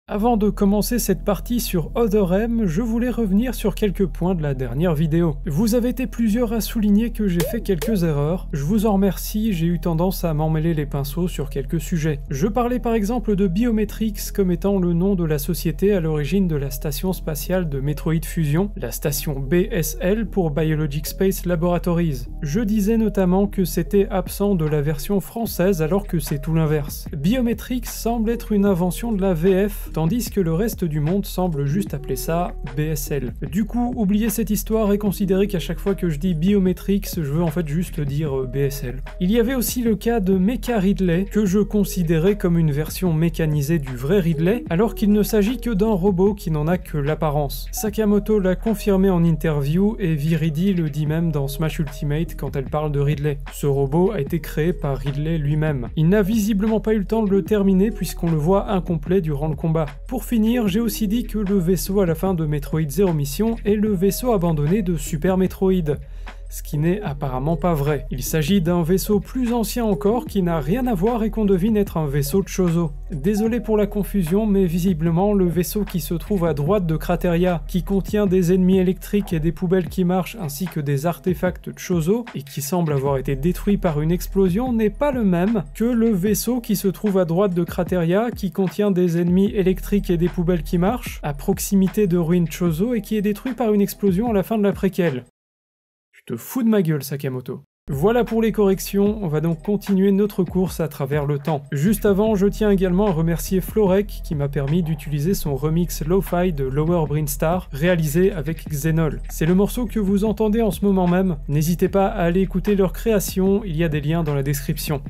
Avant de commencer cette partie sur Other M, je voulais revenir sur quelques points de la dernière vidéo. Vous avez été plusieurs à souligner que j'ai fait quelques erreurs, je vous en remercie, j'ai eu tendance à m'emmêler les pinceaux sur quelques sujets. Je parlais par exemple de Biometrix comme étant le nom de la société à l'origine de la station spatiale de Metroid Fusion, la station BSL pour Biologic Space Laboratories. Je disais notamment que c'était absent de la version française alors que c'est tout l'inverse. Biometrix semble être une invention de la VF, tandis que le reste du monde semble juste appeler ça BSL. Du coup, oubliez cette histoire et considérez qu'à chaque fois que je dis Biometrix, je veux en fait juste dire BSL. Il y avait aussi le cas de Mecha Ridley, que je considérais comme une version mécanisée du vrai Ridley, alors qu'il ne s'agit que d'un robot qui n'en a que l'apparence. Sakamoto l'a confirmé en interview et Viridi le dit même dans Smash Ultimate quand elle parle de Ridley. Ce robot a été créé par Ridley lui-même. Il n'a visiblement pas eu le temps de le terminer puisqu'on le voit incomplet durant le combat. Pour finir, j'ai aussi dit que le vaisseau à la fin de Metroid Zero Mission est le vaisseau abandonné de Super Metroid. Ce qui n'est apparemment pas vrai. Il s'agit d'un vaisseau plus ancien encore qui n'a rien à voir et qu'on devine être un vaisseau de Chozo. Désolé pour la confusion, mais visiblement le vaisseau qui se trouve à droite de Crateria, qui contient des ennemis électriques et des poubelles qui marchent ainsi que des artefacts de Chozo, et qui semble avoir été détruit par une explosion, n'est pas le même que le vaisseau qui se trouve à droite de Crateria, qui contient des ennemis électriques et des poubelles qui marchent, à proximité de ruines Chozo et qui est détruit par une explosion à la fin de la préquelle. Tu te fous de ma gueule, Sakamoto. Voilà pour les corrections, on va donc continuer notre course à travers le temps. Juste avant, je tiens également à remercier Florek qui m'a permis d'utiliser son remix Lo-Fi de Lower Brinstar, réalisé avec Xenol. C'est le morceau que vous entendez en ce moment même, n'hésitez pas à aller écouter leur création, il y a des liens dans la description.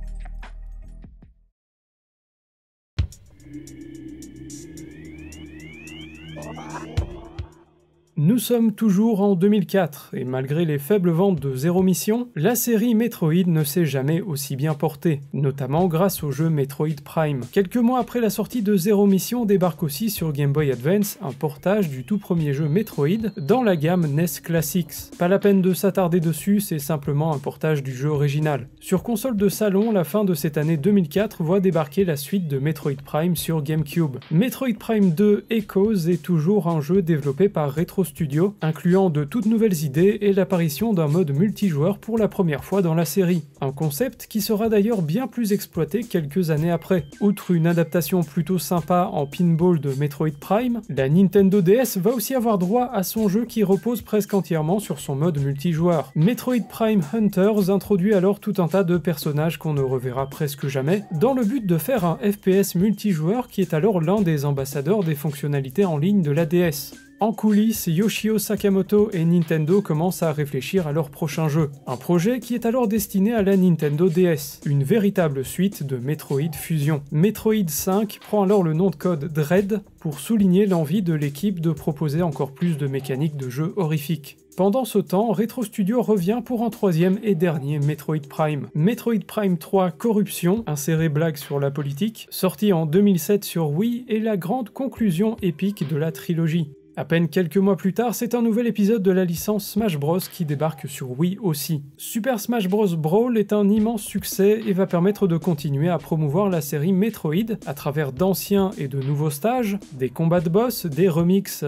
Nous sommes toujours en 2004, et malgré les faibles ventes de Zero Mission, la série Metroid ne s'est jamais aussi bien portée, notamment grâce au jeu Metroid Prime. Quelques mois après la sortie de Zero Mission débarque aussi sur Game Boy Advance un portage du tout premier jeu Metroid dans la gamme NES Classics. Pas la peine de s'attarder dessus, c'est simplement un portage du jeu original. Sur console de salon, la fin de cette année 2004 voit débarquer la suite de Metroid Prime sur GameCube. Metroid Prime 2 Echoes est toujours un jeu développé par Retro Studio, incluant de toutes nouvelles idées et l'apparition d'un mode multijoueur pour la première fois dans la série. Un concept qui sera d'ailleurs bien plus exploité quelques années après. Outre une adaptation plutôt sympa en pinball de Metroid Prime, la Nintendo DS va aussi avoir droit à son jeu qui repose presque entièrement sur son mode multijoueur. Metroid Prime Hunters introduit alors tout un tas de personnages qu'on ne reverra presque jamais, dans le but de faire un FPS multijoueur qui est alors l'un des ambassadeurs des fonctionnalités en ligne de la DS. En coulisses, Yoshio Sakamoto et Nintendo commencent à réfléchir à leur prochain jeu, un projet qui est alors destiné à la Nintendo DS, une véritable suite de Metroid Fusion. Metroid 5 prend alors le nom de code Dread pour souligner l'envie de l'équipe de proposer encore plus de mécaniques de jeu horrifiques. Pendant ce temps, Retro Studio revient pour un troisième et dernier Metroid Prime. Metroid Prime 3 Corruption, inséré blague sur la politique, sorti en 2007 sur Wii, est la grande conclusion épique de la trilogie. À peine quelques mois plus tard, c'est un nouvel épisode de la licence Smash Bros qui débarque sur Wii aussi. Super Smash Bros Brawl est un immense succès et va permettre de continuer à promouvoir la série Metroid à travers d'anciens et de nouveaux stages, des combats de boss, des remixes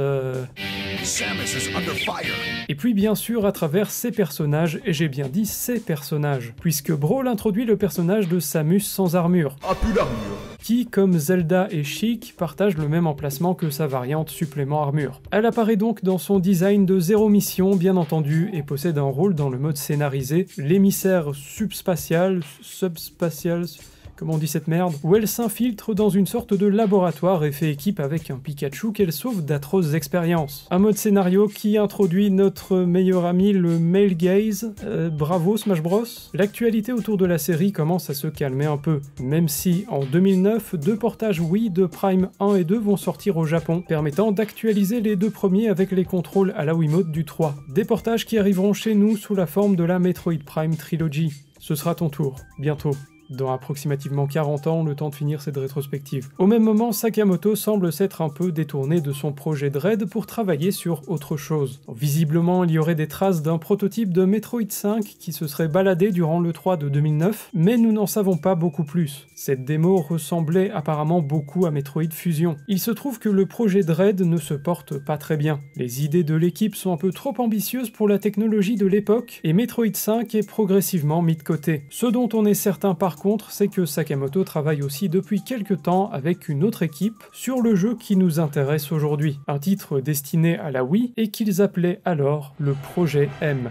et puis bien sûr à travers ses personnages, et j'ai bien dit ses personnages, puisque Brawl introduit le personnage de Samus sans armure, qui, comme Zelda et Sheik, partage le même emplacement que sa variante supplément armure. Elle apparaît donc dans son design de Zero Mission, bien entendu, et possède un rôle dans le mode scénarisé, l'émissaire subspatial, comment on dit cette merde, où elle s'infiltre dans une sorte de laboratoire et fait équipe avec un Pikachu qu'elle sauve d'atroces expériences. Un mode scénario qui introduit notre meilleur ami le male gaze. Bravo Smash Bros. L'actualité autour de la série commence à se calmer un peu, même si en 2009, deux portages Wii de Prime 1 et 2 vont sortir au Japon, permettant d'actualiser les deux premiers avec les contrôles à la Wiimote du 3. Des portages qui arriveront chez nous sous la forme de la Metroid Prime Trilogy. Ce sera ton tour, bientôt. dans approximativement 40 ans, le temps de finir cette rétrospective. Au même moment, Sakamoto semble s'être un peu détourné de son projet Dread pour travailler sur autre chose. Visiblement, il y aurait des traces d'un prototype de Metroid 5 qui se serait baladé durant l'E3 de 2009, mais nous n'en savons pas beaucoup plus. Cette démo ressemblait apparemment beaucoup à Metroid Fusion. Il se trouve que le projet Dread ne se porte pas très bien. Les idées de l'équipe sont un peu trop ambitieuses pour la technologie de l'époque, et Metroid 5 est progressivement mis de côté. Ce dont on est certain par contre, c'est que Sakamoto travaille aussi depuis quelques temps avec une autre équipe sur le jeu qui nous intéresse aujourd'hui, un titre destiné à la Wii et qu'ils appelaient alors le projet M.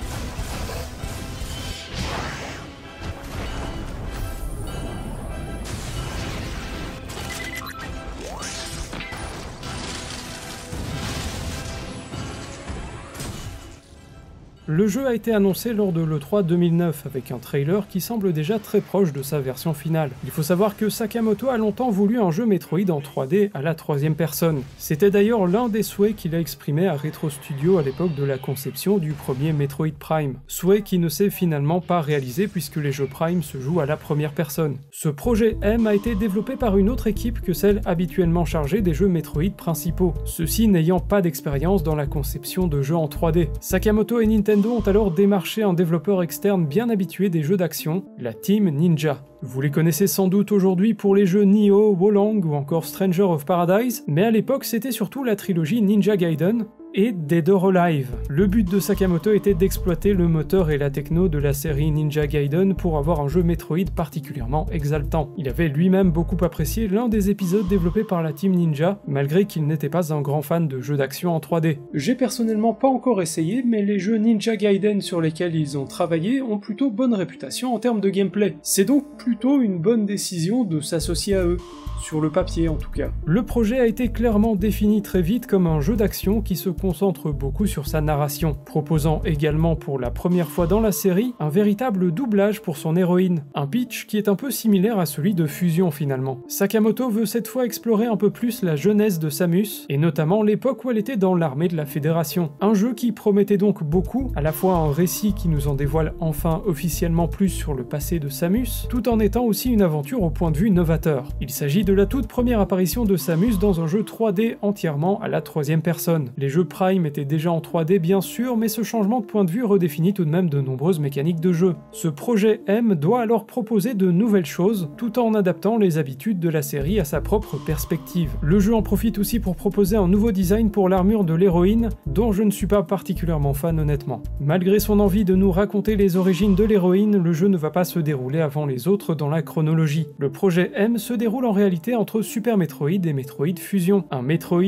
Le jeu a été annoncé lors de l'E3 2009 avec un trailer qui semble déjà très proche de sa version finale. Il faut savoir que Sakamoto a longtemps voulu un jeu Metroid en 3D à la troisième personne. C'était d'ailleurs l'un des souhaits qu'il a exprimé à Retro Studio à l'époque de la conception du premier Metroid Prime. Souhait qui ne s'est finalement pas réalisé puisque les jeux Prime se jouent à la première personne. Ce projet M a été développé par une autre équipe que celle habituellement chargée des jeux Metroid principaux, ceux-ci n'ayant pas d'expérience dans la conception de jeux en 3D. Sakamoto et Nintendo ont alors démarché un développeur externe bien habitué des jeux d'action, la Team Ninja. Vous les connaissez sans doute aujourd'hui pour les jeux Nioh, Wolong ou encore Stranger of Paradise, mais à l'époque c'était surtout la trilogie Ninja Gaiden et Dead or Alive. Le but de Sakamoto était d'exploiter le moteur et la techno de la série Ninja Gaiden pour avoir un jeu Metroid particulièrement exaltant. Il avait lui-même beaucoup apprécié l'un des épisodes développés par la Team Ninja, malgré qu'il n'était pas un grand fan de jeux d'action en 3D. J'ai personnellement pas encore essayé, mais les jeux Ninja Gaiden sur lesquels ils ont travaillé ont plutôt bonne réputation en termes de gameplay. C'est donc plutôt une bonne décision de s'associer à eux. Sur le papier en tout cas. Le projet a été clairement défini très vite comme un jeu d'action qui se concentre beaucoup sur sa narration, proposant également pour la première fois dans la série un véritable doublage pour son héroïne, un pitch qui est un peu similaire à celui de Fusion finalement. Sakamoto veut cette fois explorer un peu plus la jeunesse de Samus, et notamment l'époque où elle était dans l'armée de la Fédération. Un jeu qui promettait donc beaucoup, à la fois un récit qui nous en dévoile enfin officiellement plus sur le passé de Samus, tout en étant aussi une aventure au point de vue novateur. Il s'agit de la toute première apparition de Samus dans un jeu 3D entièrement à la troisième personne. Les jeux Prime étaient déjà en 3D bien sûr, mais ce changement de point de vue redéfinit tout de même de nombreuses mécaniques de jeu. Ce projet M doit alors proposer de nouvelles choses, tout en adaptant les habitudes de la série à sa propre perspective. Le jeu en profite aussi pour proposer un nouveau design pour l'armure de l'héroïne, dont je ne suis pas particulièrement fan honnêtement. Malgré son envie de nous raconter les origines de l'héroïne, le jeu ne va pas se dérouler avant les autres dans la chronologie. Le projet M se déroule en réalité entre Super Metroid et Metroid Fusion, un Metroid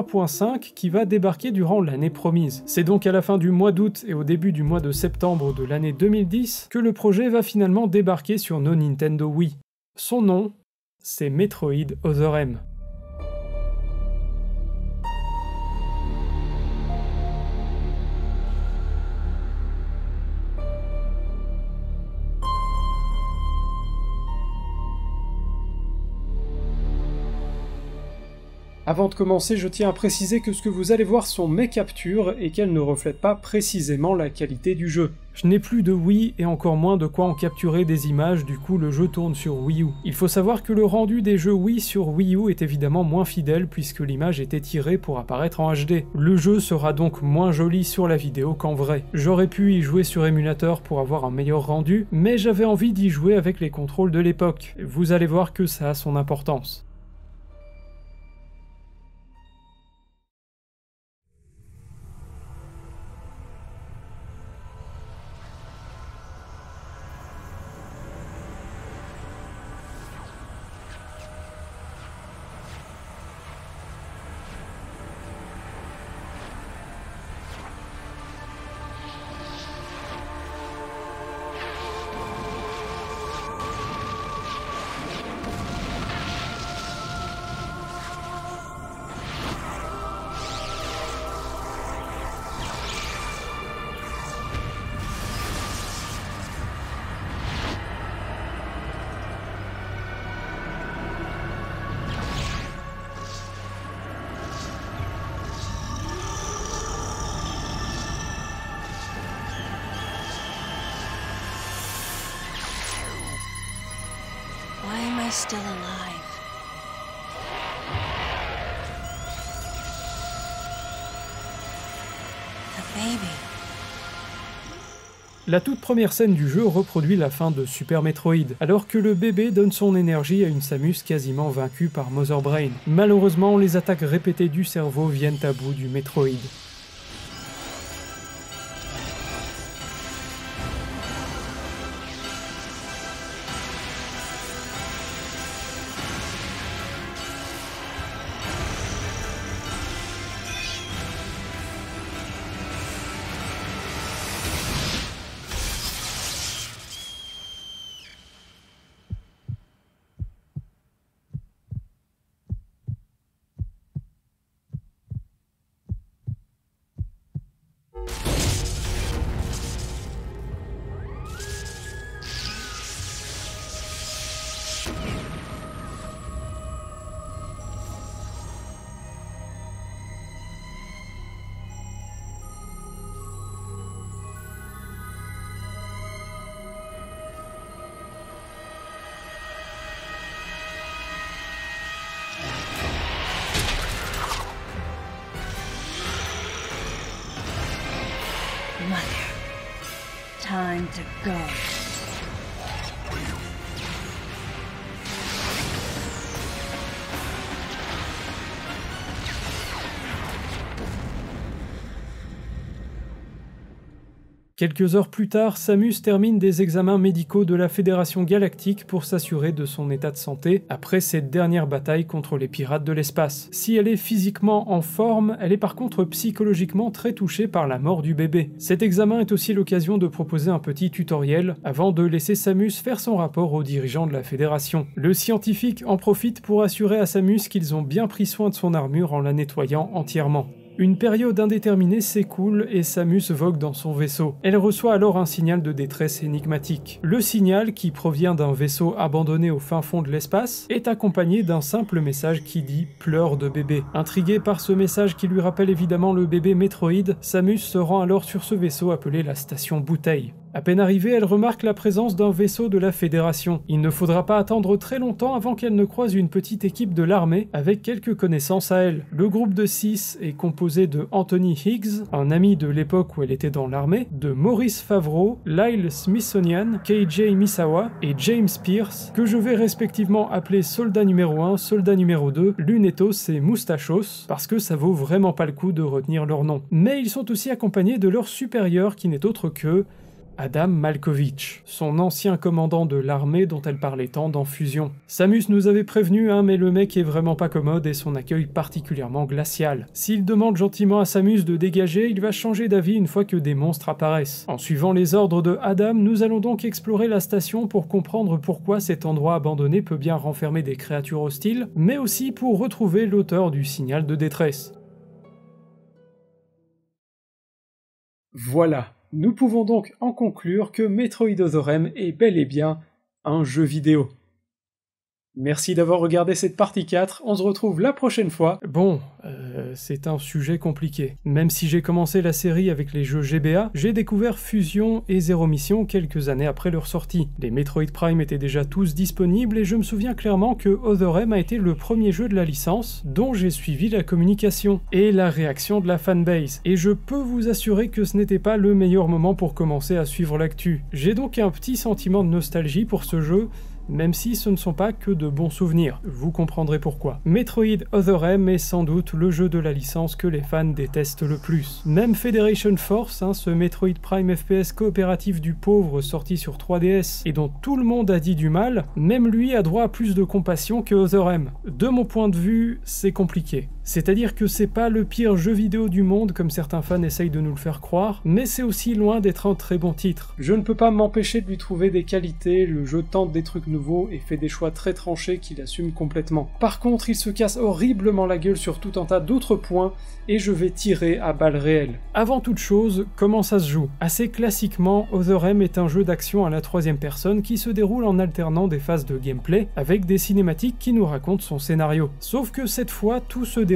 3.5 qui va débarquer durant l'année promise. C'est donc à la fin du mois d'août et au début du mois de septembre de l'année 2010 que le projet va finalement débarquer sur nos Nintendo Wii. Son nom, c'est Metroid Other M. Avant de commencer, je tiens à préciser que ce que vous allez voir sont mes captures et qu'elles ne reflètent pas précisément la qualité du jeu. Je n'ai plus de Wii et encore moins de quoi en capturer des images, du coup le jeu tourne sur Wii U. Il faut savoir que le rendu des jeux Wii sur Wii U est évidemment moins fidèle puisque l'image était tirée pour apparaître en HD. Le jeu sera donc moins joli sur la vidéo qu'en vrai. J'aurais pu y jouer sur émulateur pour avoir un meilleur rendu, mais j'avais envie d'y jouer avec les contrôles de l'époque. Vous allez voir que ça a son importance. still alive. The baby. La toute première scène du jeu reproduit la fin de Super Metroid, alors que le bébé donne son énergie à une Samus quasiment vaincue par Mother Brain. Malheureusement, les attaques répétées du cerveau viennent à bout du Metroid. Mother, time to go. Quelques heures plus tard, Samus termine des examens médicaux de la Fédération Galactique pour s'assurer de son état de santé après cette dernière bataille contre les pirates de l'espace. Si elle est physiquement en forme, elle est par contre psychologiquement très touchée par la mort du bébé. Cet examen est aussi l'occasion de proposer un petit tutoriel avant de laisser Samus faire son rapport aux dirigeants de la Fédération. Le scientifique en profite pour assurer à Samus qu'ils ont bien pris soin de son armure en la nettoyant entièrement. Une période indéterminée s'écoule et Samus vogue dans son vaisseau. Elle reçoit alors un signal de détresse énigmatique. Le signal, qui provient d'un vaisseau abandonné au fin fond de l'espace, est accompagné d'un simple message qui dit « pleurs de bébé ». Intriguée par ce message qui lui rappelle évidemment le bébé Metroid, Samus se rend alors sur ce vaisseau appelé la station Bouteille. À peine arrivée, elle remarque la présence d'un vaisseau de la Fédération. Il ne faudra pas attendre très longtemps avant qu'elle ne croise une petite équipe de l'armée avec quelques connaissances à elle. Le groupe de 6 est composé de Anthony Higgs, un ami de l'époque où elle était dans l'armée, de Maurice Favreau, Lyle Smithsonian, KJ Misawa et James Pierce, que je vais respectivement appeler soldat numéro 1, soldat numéro 2, Lunetos et Moustachos, parce que ça vaut vraiment pas le coup de retenir leur nom. Mais ils sont aussi accompagnés de leur supérieur qui n'est autre que Adam Malkovich, son ancien commandant de l'armée dont elle parlait tant dans Fusion. Samus nous avait prévenu, mais le mec est vraiment pas commode et son accueil particulièrement glacial. S'il demande gentiment à Samus de dégager, il va changer d'avis une fois que des monstres apparaissent. En suivant les ordres de Adam, nous allons donc explorer la station pour comprendre pourquoi cet endroit abandonné peut bien renfermer des créatures hostiles, mais aussi pour retrouver l'auteur du signal de détresse. Voilà. Nous pouvons donc en conclure que Metroid Other M est bel et bien un jeu vidéo. Merci d'avoir regardé cette partie 4, on se retrouve la prochaine fois. Bon, c'est un sujet compliqué. Même si j'ai commencé la série avec les jeux GBA, j'ai découvert Fusion et Zero Mission quelques années après leur sortie. Les Metroid Prime étaient déjà tous disponibles et je me souviens clairement que Other M a été le premier jeu de la licence dont j'ai suivi la communication et la réaction de la fanbase. Et je peux vous assurer que ce n'était pas le meilleur moment pour commencer à suivre l'actu. J'ai donc un petit sentiment de nostalgie pour ce jeu, même si ce ne sont pas que de bons souvenirs, vous comprendrez pourquoi. Metroid Other M est sans doute le jeu de la licence que les fans détestent le plus. Même Federation Force, ce Metroid Prime FPS coopératif du pauvre sorti sur 3DS et dont tout le monde a dit du mal, même lui a droit à plus de compassion que Other M. De mon point de vue, c'est compliqué. C'est-à-dire que c'est pas le pire jeu vidéo du monde comme certains fans essayent de nous le faire croire, mais c'est aussi loin d'être un très bon titre. Je ne peux pas m'empêcher de lui trouver des qualités, le jeu tente des trucs nouveaux et fait des choix très tranchés qu'il assume complètement. Par contre, il se casse horriblement la gueule sur tout un tas d'autres points, et je vais tirer à balles réelles. Avant toute chose, comment ça se joue? Assez classiquement, Other M est un jeu d'action à la troisième personne qui se déroule en alternant des phases de gameplay avec des cinématiques qui nous racontent son scénario. Sauf que cette fois, tout se déroule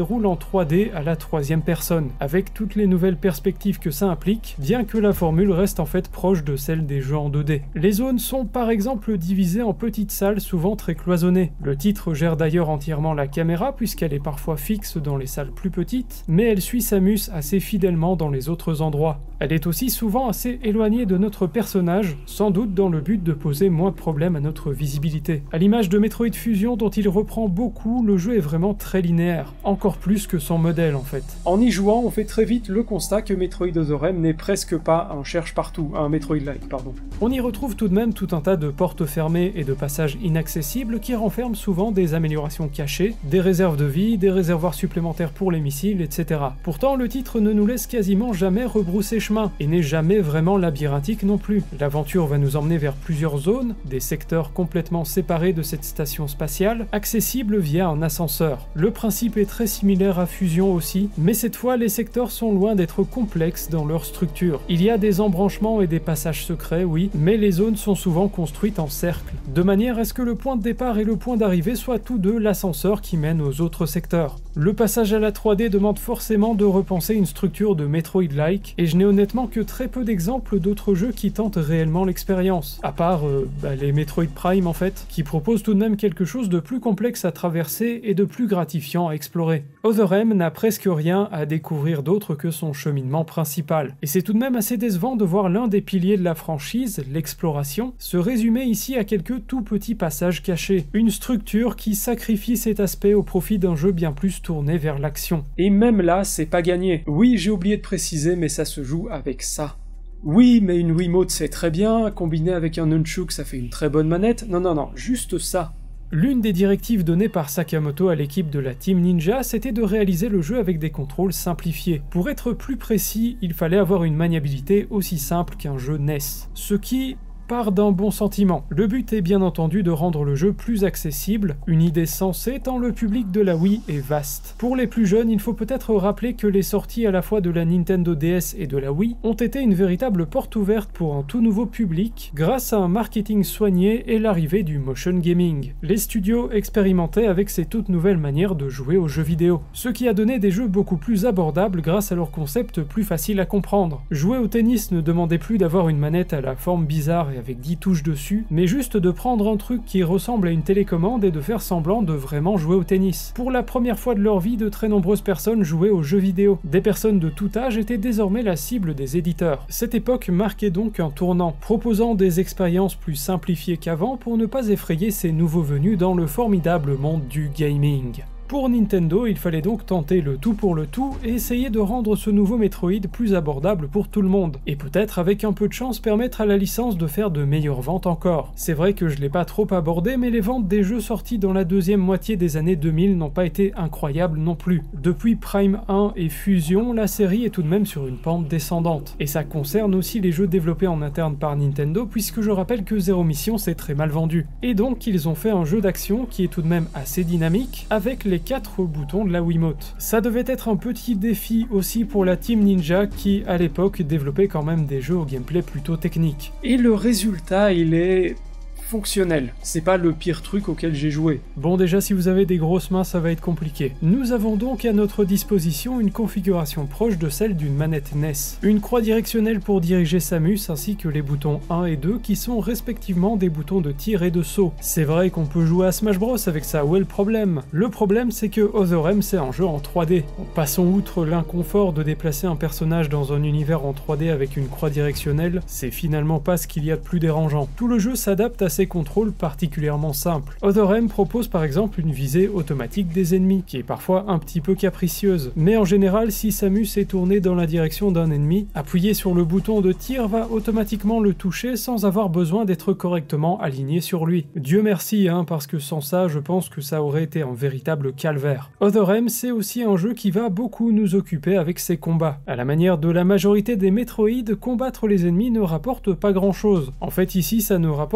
déroule en 3D à la troisième personne, avec toutes les nouvelles perspectives que ça implique, bien que la formule reste en fait proche de celle des jeux en 2D. Les zones sont par exemple divisées en petites salles souvent très cloisonnées. Le titre gère d'ailleurs entièrement la caméra puisqu'elle est parfois fixe dans les salles plus petites, mais elle suit Samus assez fidèlement dans les autres endroits. Elle est aussi souvent assez éloignée de notre personnage, sans doute dans le but de poser moins de problèmes à notre visibilité. À l'image de Metroid Fusion dont il reprend beaucoup, le jeu est vraiment très linéaire, encore plus que son modèle en fait. En y jouant, on fait très vite le constat que Metroid Other M n'est presque pas un cherche-partout, un Metroid-like, pardon. On y retrouve tout de même tout un tas de portes fermées et de passages inaccessibles qui renferment souvent des améliorations cachées, des réserves de vie, des réservoirs supplémentaires pour les missiles, etc. Pourtant, le titre ne nous laisse quasiment jamais rebrousser chemin, et n'est jamais vraiment labyrinthique non plus. L'aventure va nous emmener vers plusieurs zones, des secteurs complètement séparés de cette station spatiale, accessibles via un ascenseur. Le principe est très similaire à Fusion aussi, mais cette fois les secteurs sont loin d'être complexes dans leur structure. Il y a des embranchements et des passages secrets, oui, mais les zones sont souvent construites en cercle, de manière à ce que le point de départ et le point d'arrivée soient tous deux l'ascenseur qui mène aux autres secteurs. Le passage à la 3D demande forcément de repenser une structure de Metroid-like, et je n'ai honnêtement que très peu d'exemples d'autres jeux qui tentent réellement l'expérience, à part les Metroid Prime en fait, qui proposent tout de même quelque chose de plus complexe à traverser et de plus gratifiant à explorer. Other M n'a presque rien à découvrir d'autre que son cheminement principal, et c'est tout de même assez décevant de voir l'un des piliers de la franchise, l'exploration, se résumer ici à quelques tout petits passages cachés, une structure qui sacrifie cet aspect au profit d'un jeu bien plus tourné vers l'action. Et même là, c'est pas gagné. Oui, j'ai oublié de préciser, mais ça se joue avec ça. Oui, mais une Wiimote c'est très bien, combiné avec un Nunchuk ça fait une très bonne manette. Non, juste ça. L'une des directives données par Sakamoto à l'équipe de la Team Ninja, c'était de réaliser le jeu avec des contrôles simplifiés. Pour être plus précis, il fallait avoir une maniabilité aussi simple qu'un jeu NES. Ce qui part d'un bon sentiment. Le but est bien entendu de rendre le jeu plus accessible, une idée sensée tant le public de la Wii est vaste. Pour les plus jeunes, il faut peut-être rappeler que les sorties à la fois de la Nintendo DS et de la Wii ont été une véritable porte ouverte pour un tout nouveau public grâce à un marketing soigné et l'arrivée du motion gaming. Les studios expérimentaient avec ces toutes nouvelles manières de jouer aux jeux vidéo, ce qui a donné des jeux beaucoup plus abordables grâce à leur concept plus facile à comprendre. Jouer au tennis ne demandait plus d'avoir une manette à la forme bizarre avec 10 touches dessus, mais juste de prendre un truc qui ressemble à une télécommande et de faire semblant de vraiment jouer au tennis. Pour la première fois de leur vie, de très nombreuses personnes jouaient aux jeux vidéo. Des personnes de tout âge étaient désormais la cible des éditeurs. Cette époque marquait donc un tournant, proposant des expériences plus simplifiées qu'avant pour ne pas effrayer ces nouveaux venus dans le formidable monde du gaming. Pour Nintendo, il fallait donc tenter le tout pour le tout et essayer de rendre ce nouveau Metroid plus abordable pour tout le monde, et peut-être avec un peu de chance permettre à la licence de faire de meilleures ventes encore. C'est vrai que je l'ai pas trop abordé, mais les ventes des jeux sortis dans la deuxième moitié des années 2000 n'ont pas été incroyables non plus. Depuis Prime 1 et Fusion, la série est tout de même sur une pente descendante, et ça concerne aussi les jeux développés en interne par Nintendo, puisque je rappelle que Zero Mission s'est très mal vendu. Et donc ils ont fait un jeu d'action qui est tout de même assez dynamique, avec les 4 boutons de la Wiimote. Ça devait être un petit défi aussi pour la Team Ninja qui, à l'époque, développait quand même des jeux au gameplay plutôt technique. Et le résultat, il est fonctionnel. C'est pas le pire truc auquel j'ai joué. Bon, déjà, si vous avez des grosses mains, ça va être compliqué. Nous avons donc à notre disposition une configuration proche de celle d'une manette NES. Une croix directionnelle pour diriger Samus, ainsi que les boutons 1 et 2 qui sont respectivement des boutons de tir et de saut. C'est vrai qu'on peut jouer à Smash Bros avec ça, où est le problème? Le problème, c'est que Other M, c'est un jeu en 3D. Passons outre l'inconfort de déplacer un personnage dans un univers en 3D avec une croix directionnelle, c'est finalement pas ce qu'il y a de plus dérangeant. Tout le jeu s'adapte à ces contrôles particulièrement simples. Other M propose par exemple une visée automatique des ennemis, qui est parfois un petit peu capricieuse, mais en général si Samus est tournée dans la direction d'un ennemi, appuyer sur le bouton de tir va automatiquement le toucher sans avoir besoin d'être correctement aligné sur lui. Dieu merci, parce que sans ça je pense que ça aurait été un véritable calvaire. Other M, c'est aussi un jeu qui va beaucoup nous occuper avec ses combats. À la manière de la majorité des Metroid, combattre les ennemis ne rapporte pas grand chose. En fait ici ça ne rapporte rien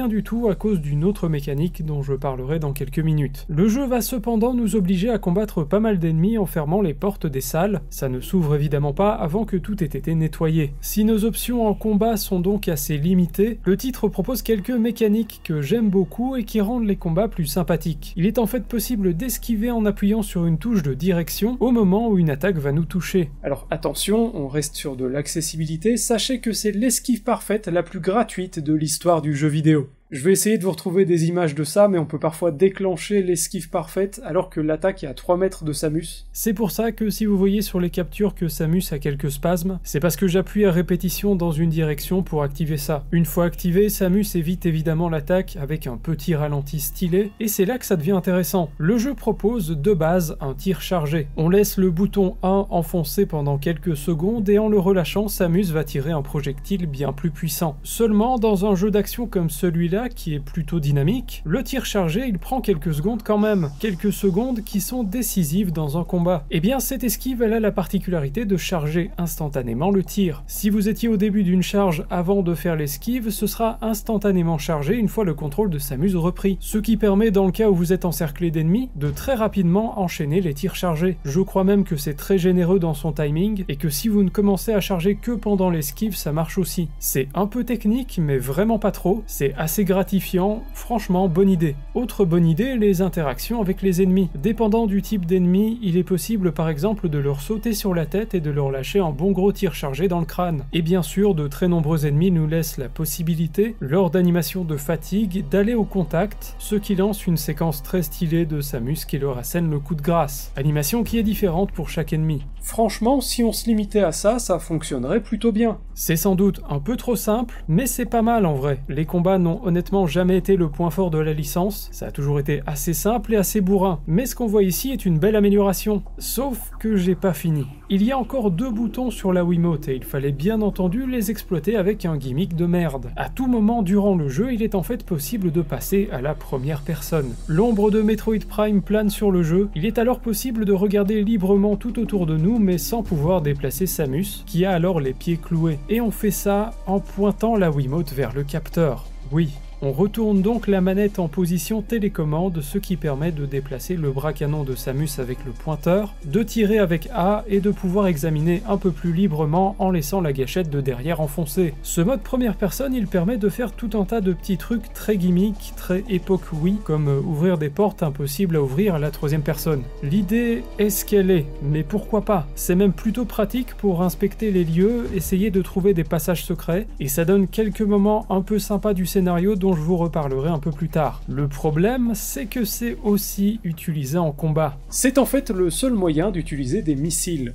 rien du tout à cause d'une autre mécanique dont je parlerai dans quelques minutes. Le jeu va cependant nous obliger à combattre pas mal d'ennemis en fermant les portes des salles, ça ne s'ouvre évidemment pas avant que tout ait été nettoyé. Si nos options en combat sont donc assez limitées, le titre propose quelques mécaniques que j'aime beaucoup et qui rendent les combats plus sympathiques. Il est en fait possible d'esquiver en appuyant sur une touche de direction au moment où une attaque va nous toucher. Alors attention, on reste sur de l'accessibilité, sachez que c'est l'esquive parfaite la plus gratuite de l'histoire du jeu vidéo. Je vais essayer de vous retrouver des images de ça, mais on peut parfois déclencher l'esquive parfaite alors que l'attaque est à 3 mètres de Samus. C'est pour ça que si vous voyez sur les captures que Samus a quelques spasmes, c'est parce que j'appuie à répétition dans une direction pour activer ça. Une fois activé, Samus évite évidemment l'attaque avec un petit ralenti stylé, et c'est là que ça devient intéressant. Le jeu propose de base un tir chargé. On laisse le bouton 1 enfoncé pendant quelques secondes et en le relâchant, Samus va tirer un projectile bien plus puissant. Seulement, dans un jeu d'action comme celui-là, qui est plutôt dynamique, le tir chargé il prend quelques secondes quand même, quelques secondes qui sont décisives dans un combat. Et bien cette esquive elle a la particularité de charger instantanément le tir. Si vous étiez au début d'une charge avant de faire l'esquive, ce sera instantanément chargé une fois le contrôle de Samus repris, ce qui permet dans le cas où vous êtes encerclé d'ennemis, de très rapidement enchaîner les tirs chargés. Je crois même que c'est très généreux dans son timing, et que si vous ne commencez à charger que pendant l'esquive, ça marche aussi. C'est un peu technique, mais vraiment pas trop, c'est assez gratifiant, franchement bonne idée. Autre bonne idée, les interactions avec les ennemis. Dépendant du type d'ennemi, il est possible par exemple de leur sauter sur la tête et de leur lâcher un bon gros tir chargé dans le crâne. Et bien sûr, de très nombreux ennemis nous laissent la possibilité, lors d'animations de fatigue, d'aller au contact, ce qui lance une séquence très stylée de Samus qui leur assène le coup de grâce. Animation qui est différente pour chaque ennemi. Franchement, si on se limitait à ça, ça fonctionnerait plutôt bien. C'est sans doute un peu trop simple, mais c'est pas mal en vrai. Les combats n'ont honnêtement jamais été le point fort de la licence, ça a toujours été assez simple et assez bourrin. Mais ce qu'on voit ici est une belle amélioration. Sauf que j'ai pas fini. Il y a encore 2 boutons sur la Wiimote et il fallait bien entendu les exploiter avec un gimmick de merde. À tout moment durant le jeu, il est en fait possible de passer à la première personne. L'ombre de Metroid Prime plane sur le jeu, il est alors possible de regarder librement tout autour de nous mais sans pouvoir déplacer Samus, qui a alors les pieds cloués. Et on fait ça en pointant la Wiimote vers le capteur. Oui. On retourne donc la manette en position télécommande, ce qui permet de déplacer le bras canon de Samus avec le pointeur, de tirer avec A et de pouvoir examiner un peu plus librement en laissant la gâchette de derrière enfoncée. Ce mode première personne, il permet de faire tout un tas de petits trucs très gimmick, très époque Wii, comme ouvrir des portes impossibles à ouvrir à la 3e personne. L'idée est ce qu'elle est, mais pourquoi pas? C'est même plutôt pratique pour inspecter les lieux, essayer de trouver des passages secrets, et ça donne quelques moments un peu sympas du scénario dont je vous reparlerai un peu plus tard. Le problème, c'est que c'est aussi utilisé en combat. C'est en fait le seul moyen d'utiliser des missiles,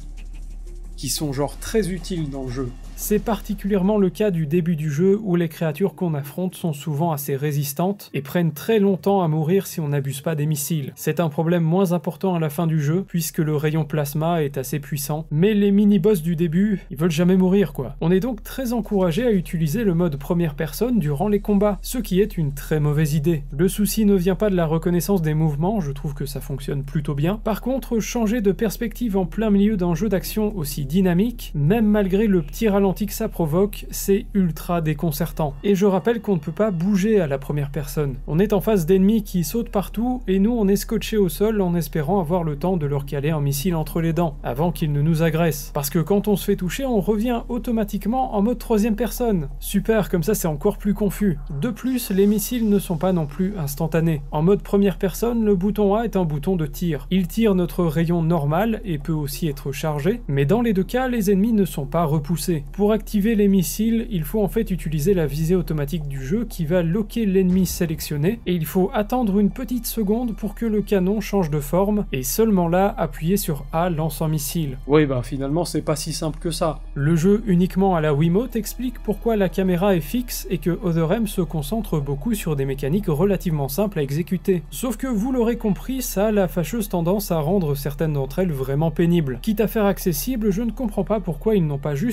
qui sont genre très utiles dans le jeu. C'est particulièrement le cas du début du jeu où les créatures qu'on affronte sont souvent assez résistantes et prennent très longtemps à mourir si on n'abuse pas des missiles. C'est un problème moins important à la fin du jeu puisque le rayon plasma est assez puissant, mais les mini-boss du début, ils veulent jamais mourir quoi. On est donc très encouragé à utiliser le mode première personne durant les combats, ce qui est une très mauvaise idée. Le souci ne vient pas de la reconnaissance des mouvements, je trouve que ça fonctionne plutôt bien. Par contre, changer de perspective en plein milieu d'un jeu d'action aussi dynamique, même malgré le petit ralenti que ça provoque, c'est ultra déconcertant. Et je rappelle qu'on ne peut pas bouger à la première personne. On est en face d'ennemis qui sautent partout et nous on est scotché au sol en espérant avoir le temps de leur caler un missile entre les dents avant qu'ils ne nous agressent. Parce que quand on se fait toucher, on revient automatiquement en mode 3e personne. Super, comme ça c'est encore plus confus. De plus, les missiles ne sont pas non plus instantanés. En mode première personne, le bouton A est un bouton de tir. Il tire notre rayon normal et peut aussi être chargé, mais dans les deux cas, les ennemis ne sont pas repoussés. Pour activer les missiles, il faut en fait utiliser la visée automatique du jeu qui va loquer l'ennemi sélectionné et il faut attendre une petite seconde pour que le canon change de forme et seulement là appuyer sur A lance un missile. Oui bah finalement c'est pas si simple que ça. Le jeu uniquement à la Wiimote explique pourquoi la caméra est fixe et que Other M se concentre beaucoup sur des mécaniques relativement simples à exécuter. Sauf que vous l'aurez compris, ça a la fâcheuse tendance à rendre certaines d'entre elles vraiment pénibles. Quitte à faire accessible, je ne comprends pas pourquoi ils n'ont pas juste gardé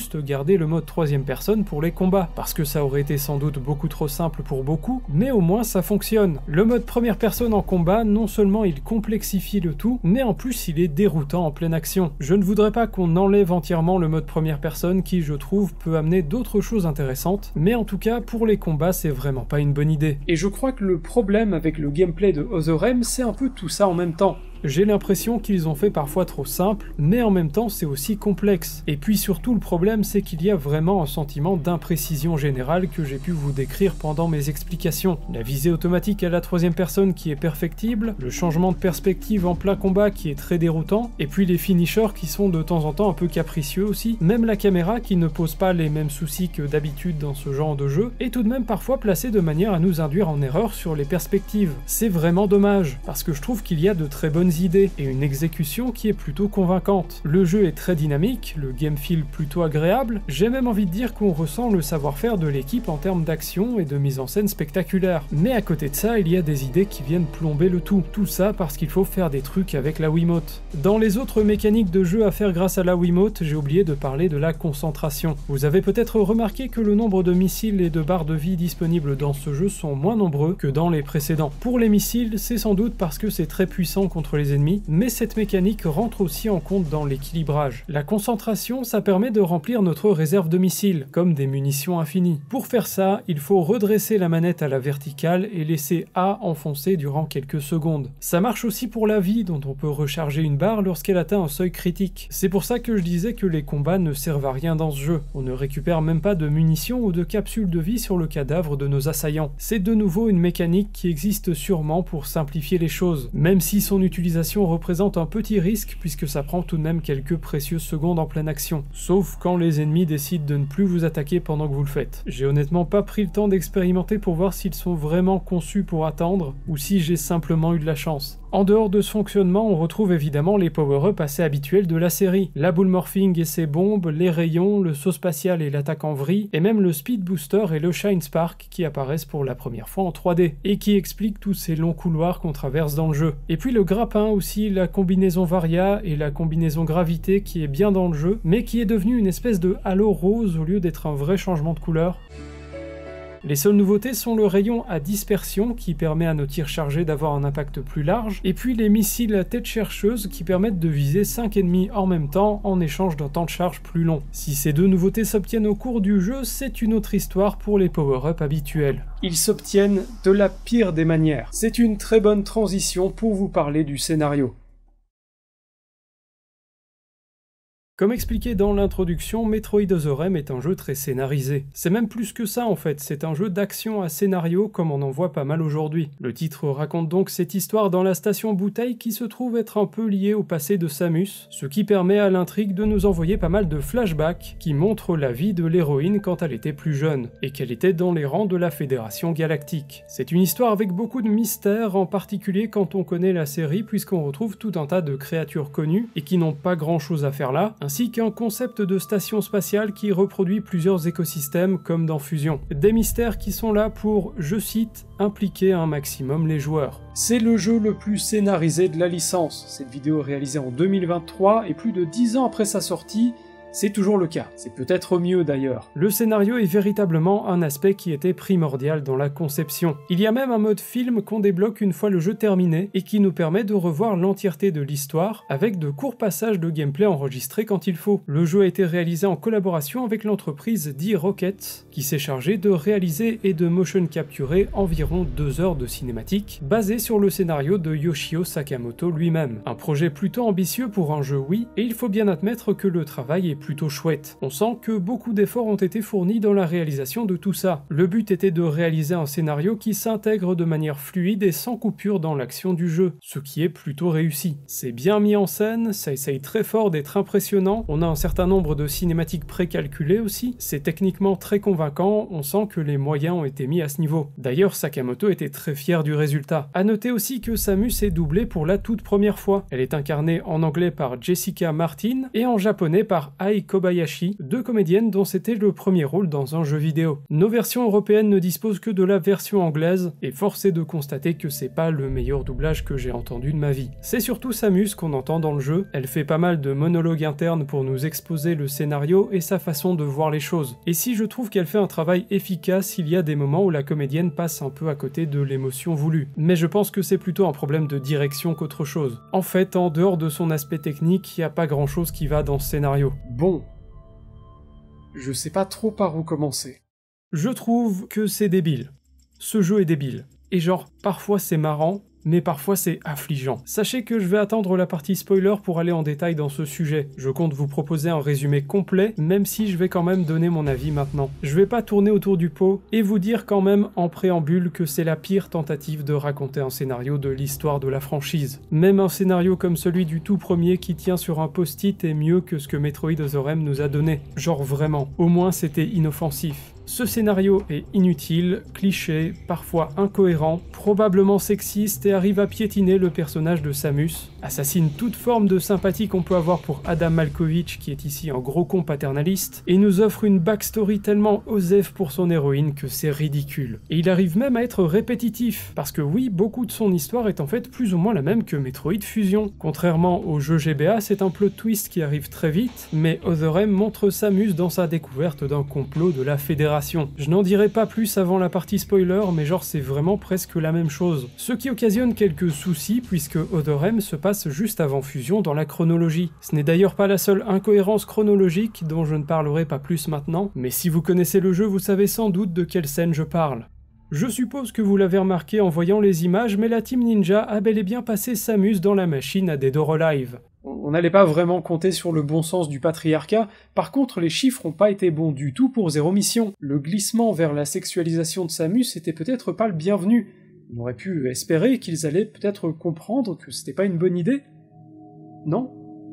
garder le mode troisième personne pour les combats, parce que ça aurait été sans doute beaucoup trop simple pour beaucoup, mais au moins ça fonctionne. Le mode première personne en combat, non seulement il complexifie le tout, mais en plus il est déroutant en pleine action. Je ne voudrais pas qu'on enlève entièrement le mode première personne qui, je trouve, peut amener d'autres choses intéressantes, mais en tout cas pour les combats c'est vraiment pas une bonne idée. Et je crois que le problème avec le gameplay de Other M, c'est un peu tout ça en même temps. J'ai l'impression qu'ils ont fait parfois trop simple, mais en même temps c'est aussi complexe. Et puis surtout le problème c'est qu'il y a vraiment un sentiment d'imprécision générale que j'ai pu vous décrire pendant mes explications. La visée automatique à la troisième personne qui est perfectible, le changement de perspective en plein combat qui est très déroutant, et puis les finishers qui sont de temps en temps un peu capricieux aussi, même la caméra qui ne pose pas les mêmes soucis que d'habitude dans ce genre de jeu, est tout de même parfois placée de manière à nous induire en erreur sur les perspectives. C'est vraiment dommage, parce que je trouve qu'il y a de très bonnes idées et une exécution qui est plutôt convaincante. Le jeu est très dynamique, le game feel plutôt agréable, j'ai même envie de dire qu'on ressent le savoir-faire de l'équipe en termes d'action et de mise en scène spectaculaire. Mais à côté de ça, il y a des idées qui viennent plomber le tout. Tout ça parce qu'il faut faire des trucs avec la Wiimote. Dans les autres mécaniques de jeu à faire grâce à la Wiimote, j'ai oublié de parler de la concentration. Vous avez peut-être remarqué que le nombre de missiles et de barres de vie disponibles dans ce jeu sont moins nombreux que dans les précédents. Pour les missiles, c'est sans doute parce que c'est très puissant contre les ennemis, mais cette mécanique rentre aussi en compte dans l'équilibrage. La concentration, ça permet de remplir notre réserve de missiles, comme des munitions infinies. Pour faire ça, il faut redresser la manette à la verticale et laisser A enfoncer durant quelques secondes. Ça marche aussi pour la vie, dont on peut recharger une barre lorsqu'elle atteint un seuil critique. C'est pour ça que je disais que les combats ne servent à rien dans ce jeu. On ne récupère même pas de munitions ou de capsules de vie sur le cadavre de nos assaillants. C'est de nouveau une mécanique qui existe sûrement pour simplifier les choses, même si son utilisation représente un petit risque puisque ça prend tout de même quelques précieuses secondes en pleine action, sauf quand les ennemis décident de ne plus vous attaquer pendant que vous le faites. J'ai honnêtement pas pris le temps d'expérimenter pour voir s'ils sont vraiment conçus pour attendre, ou si j'ai simplement eu de la chance. En dehors de ce fonctionnement, on retrouve évidemment les power-ups assez habituels de la série. La boule morphing et ses bombes, les rayons, le saut spatial et l'attaque en vrille, et même le speed booster et le shine spark qui apparaissent pour la première fois en 3D, et qui expliquent tous ces longs couloirs qu'on traverse dans le jeu. Et puis le grappin aussi, la combinaison Varia et la combinaison gravité qui est bien dans le jeu, mais qui est devenue une espèce de halo rose au lieu d'être un vrai changement de couleur. Les seules nouveautés sont le rayon à dispersion qui permet à nos tirs chargés d'avoir un impact plus large, et puis les missiles à tête chercheuse qui permettent de viser 5 ennemis en même temps en échange d'un temps de charge plus long. Si ces deux nouveautés s'obtiennent au cours du jeu, c'est une autre histoire pour les power-ups habituels. Ils s'obtiennent de la pire des manières. C'est une très bonne transition pour vous parler du scénario. Comme expliqué dans l'introduction, Metroid Other M est un jeu très scénarisé. C'est même plus que ça en fait, c'est un jeu d'action à scénario comme on en voit pas mal aujourd'hui. Le titre raconte donc cette histoire dans la station Bouteille qui se trouve être un peu liée au passé de Samus, ce qui permet à l'intrigue de nous envoyer pas mal de flashbacks qui montrent la vie de l'héroïne quand elle était plus jeune, et qu'elle était dans les rangs de la Fédération Galactique. C'est une histoire avec beaucoup de mystères, en particulier quand on connaît la série puisqu'on retrouve tout un tas de créatures connues et qui n'ont pas grand chose à faire là, ainsi qu'un concept de station spatiale qui reproduit plusieurs écosystèmes comme dans Fusion. Des mystères qui sont là pour, je cite, impliquer un maximum les joueurs. C'est le jeu le plus scénarisé de la licence. Cette vidéo est réalisée en 2023 et plus de 10 ans après sa sortie, c'est toujours le cas, c'est peut-être mieux d'ailleurs. Le scénario est véritablement un aspect qui était primordial dans la conception. Il y a même un mode film qu'on débloque une fois le jeu terminé et qui nous permet de revoir l'entièreté de l'histoire avec de courts passages de gameplay enregistrés quand il faut. Le jeu a été réalisé en collaboration avec l'entreprise D-Rocket qui s'est chargée de réaliser et de motion capturer environ 2 heures de cinématique basées sur le scénario de Yoshio Sakamoto lui-même. Un projet plutôt ambitieux pour un jeu Wii et il faut bien admettre que le travail est plutôt chouette. On sent que beaucoup d'efforts ont été fournis dans la réalisation de tout ça. Le but était de réaliser un scénario qui s'intègre de manière fluide et sans coupure dans l'action du jeu, ce qui est plutôt réussi. C'est bien mis en scène, ça essaye très fort d'être impressionnant, on a un certain nombre de cinématiques précalculées aussi, c'est techniquement très convaincant, on sent que les moyens ont été mis à ce niveau. D'ailleurs, Sakamoto était très fier du résultat. A noter aussi que Samus est doublée pour la toute première fois. Elle est incarnée en anglais par Jessica Martin et en japonais par Ai Kobayashi, deux comédiennes dont c'était le premier rôle dans un jeu vidéo. Nos versions européennes ne disposent que de la version anglaise, et force est de constater que c'est pas le meilleur doublage que j'ai entendu de ma vie. C'est surtout Samus qu'on entend dans le jeu, elle fait pas mal de monologues internes pour nous exposer le scénario et sa façon de voir les choses. Et si je trouve qu'elle fait un travail efficace, il y a des moments où la comédienne passe un peu à côté de l'émotion voulue. Mais je pense que c'est plutôt un problème de direction qu'autre chose. En fait, en dehors de son aspect technique, il n'y a pas grand chose qui va dans ce scénario. Bon. Je sais pas trop par où commencer. Je trouve que c'est débile. Ce jeu est débile. Et genre, parfois c'est marrant, mais parfois c'est affligeant. Sachez que je vais attendre la partie spoiler pour aller en détail dans ce sujet. Je compte vous proposer un résumé complet, même si je vais quand même donner mon avis maintenant. Je vais pas tourner autour du pot, et vous dire quand même en préambule que c'est la pire tentative de raconter un scénario de l'histoire de la franchise. Même un scénario comme celui du tout premier qui tient sur un post-it est mieux que ce que Metroid Other M nous a donné. Genre vraiment, au moins c'était inoffensif. Ce scénario est inutile, cliché, parfois incohérent, probablement sexiste et arrive à piétiner le personnage de Samus, assassine toute forme de sympathie qu'on peut avoir pour Adam Malkovich qui est ici un gros con paternaliste, et nous offre une backstory tellement osef pour son héroïne que c'est ridicule. Et il arrive même à être répétitif, parce que oui, beaucoup de son histoire est en fait plus ou moins la même que Metroid Fusion. Contrairement au jeu GBA, c'est un plot twist qui arrive très vite, mais Other M montre Samus dans sa découverte d'un complot de la Fédération. Je n'en dirai pas plus avant la partie spoiler, mais genre c'est vraiment presque la même chose. Ce qui occasionne quelques soucis puisque Other M se passe juste avant Fusion dans la chronologie. Ce n'est d'ailleurs pas la seule incohérence chronologique dont je ne parlerai pas plus maintenant, mais si vous connaissez le jeu, vous savez sans doute de quelle scène je parle. Je suppose que vous l'avez remarqué en voyant les images, mais la Team Ninja a bel et bien passé Samus dans la machine à Dead or Alive. On n'allait pas vraiment compter sur le bon sens du patriarcat, par contre les chiffres n'ont pas été bons du tout pour Zero Mission. Le glissement vers la sexualisation de Samus était peut-être pas le bienvenu. On aurait pu espérer qu'ils allaient peut-être comprendre que c'était pas une bonne idée. Non ?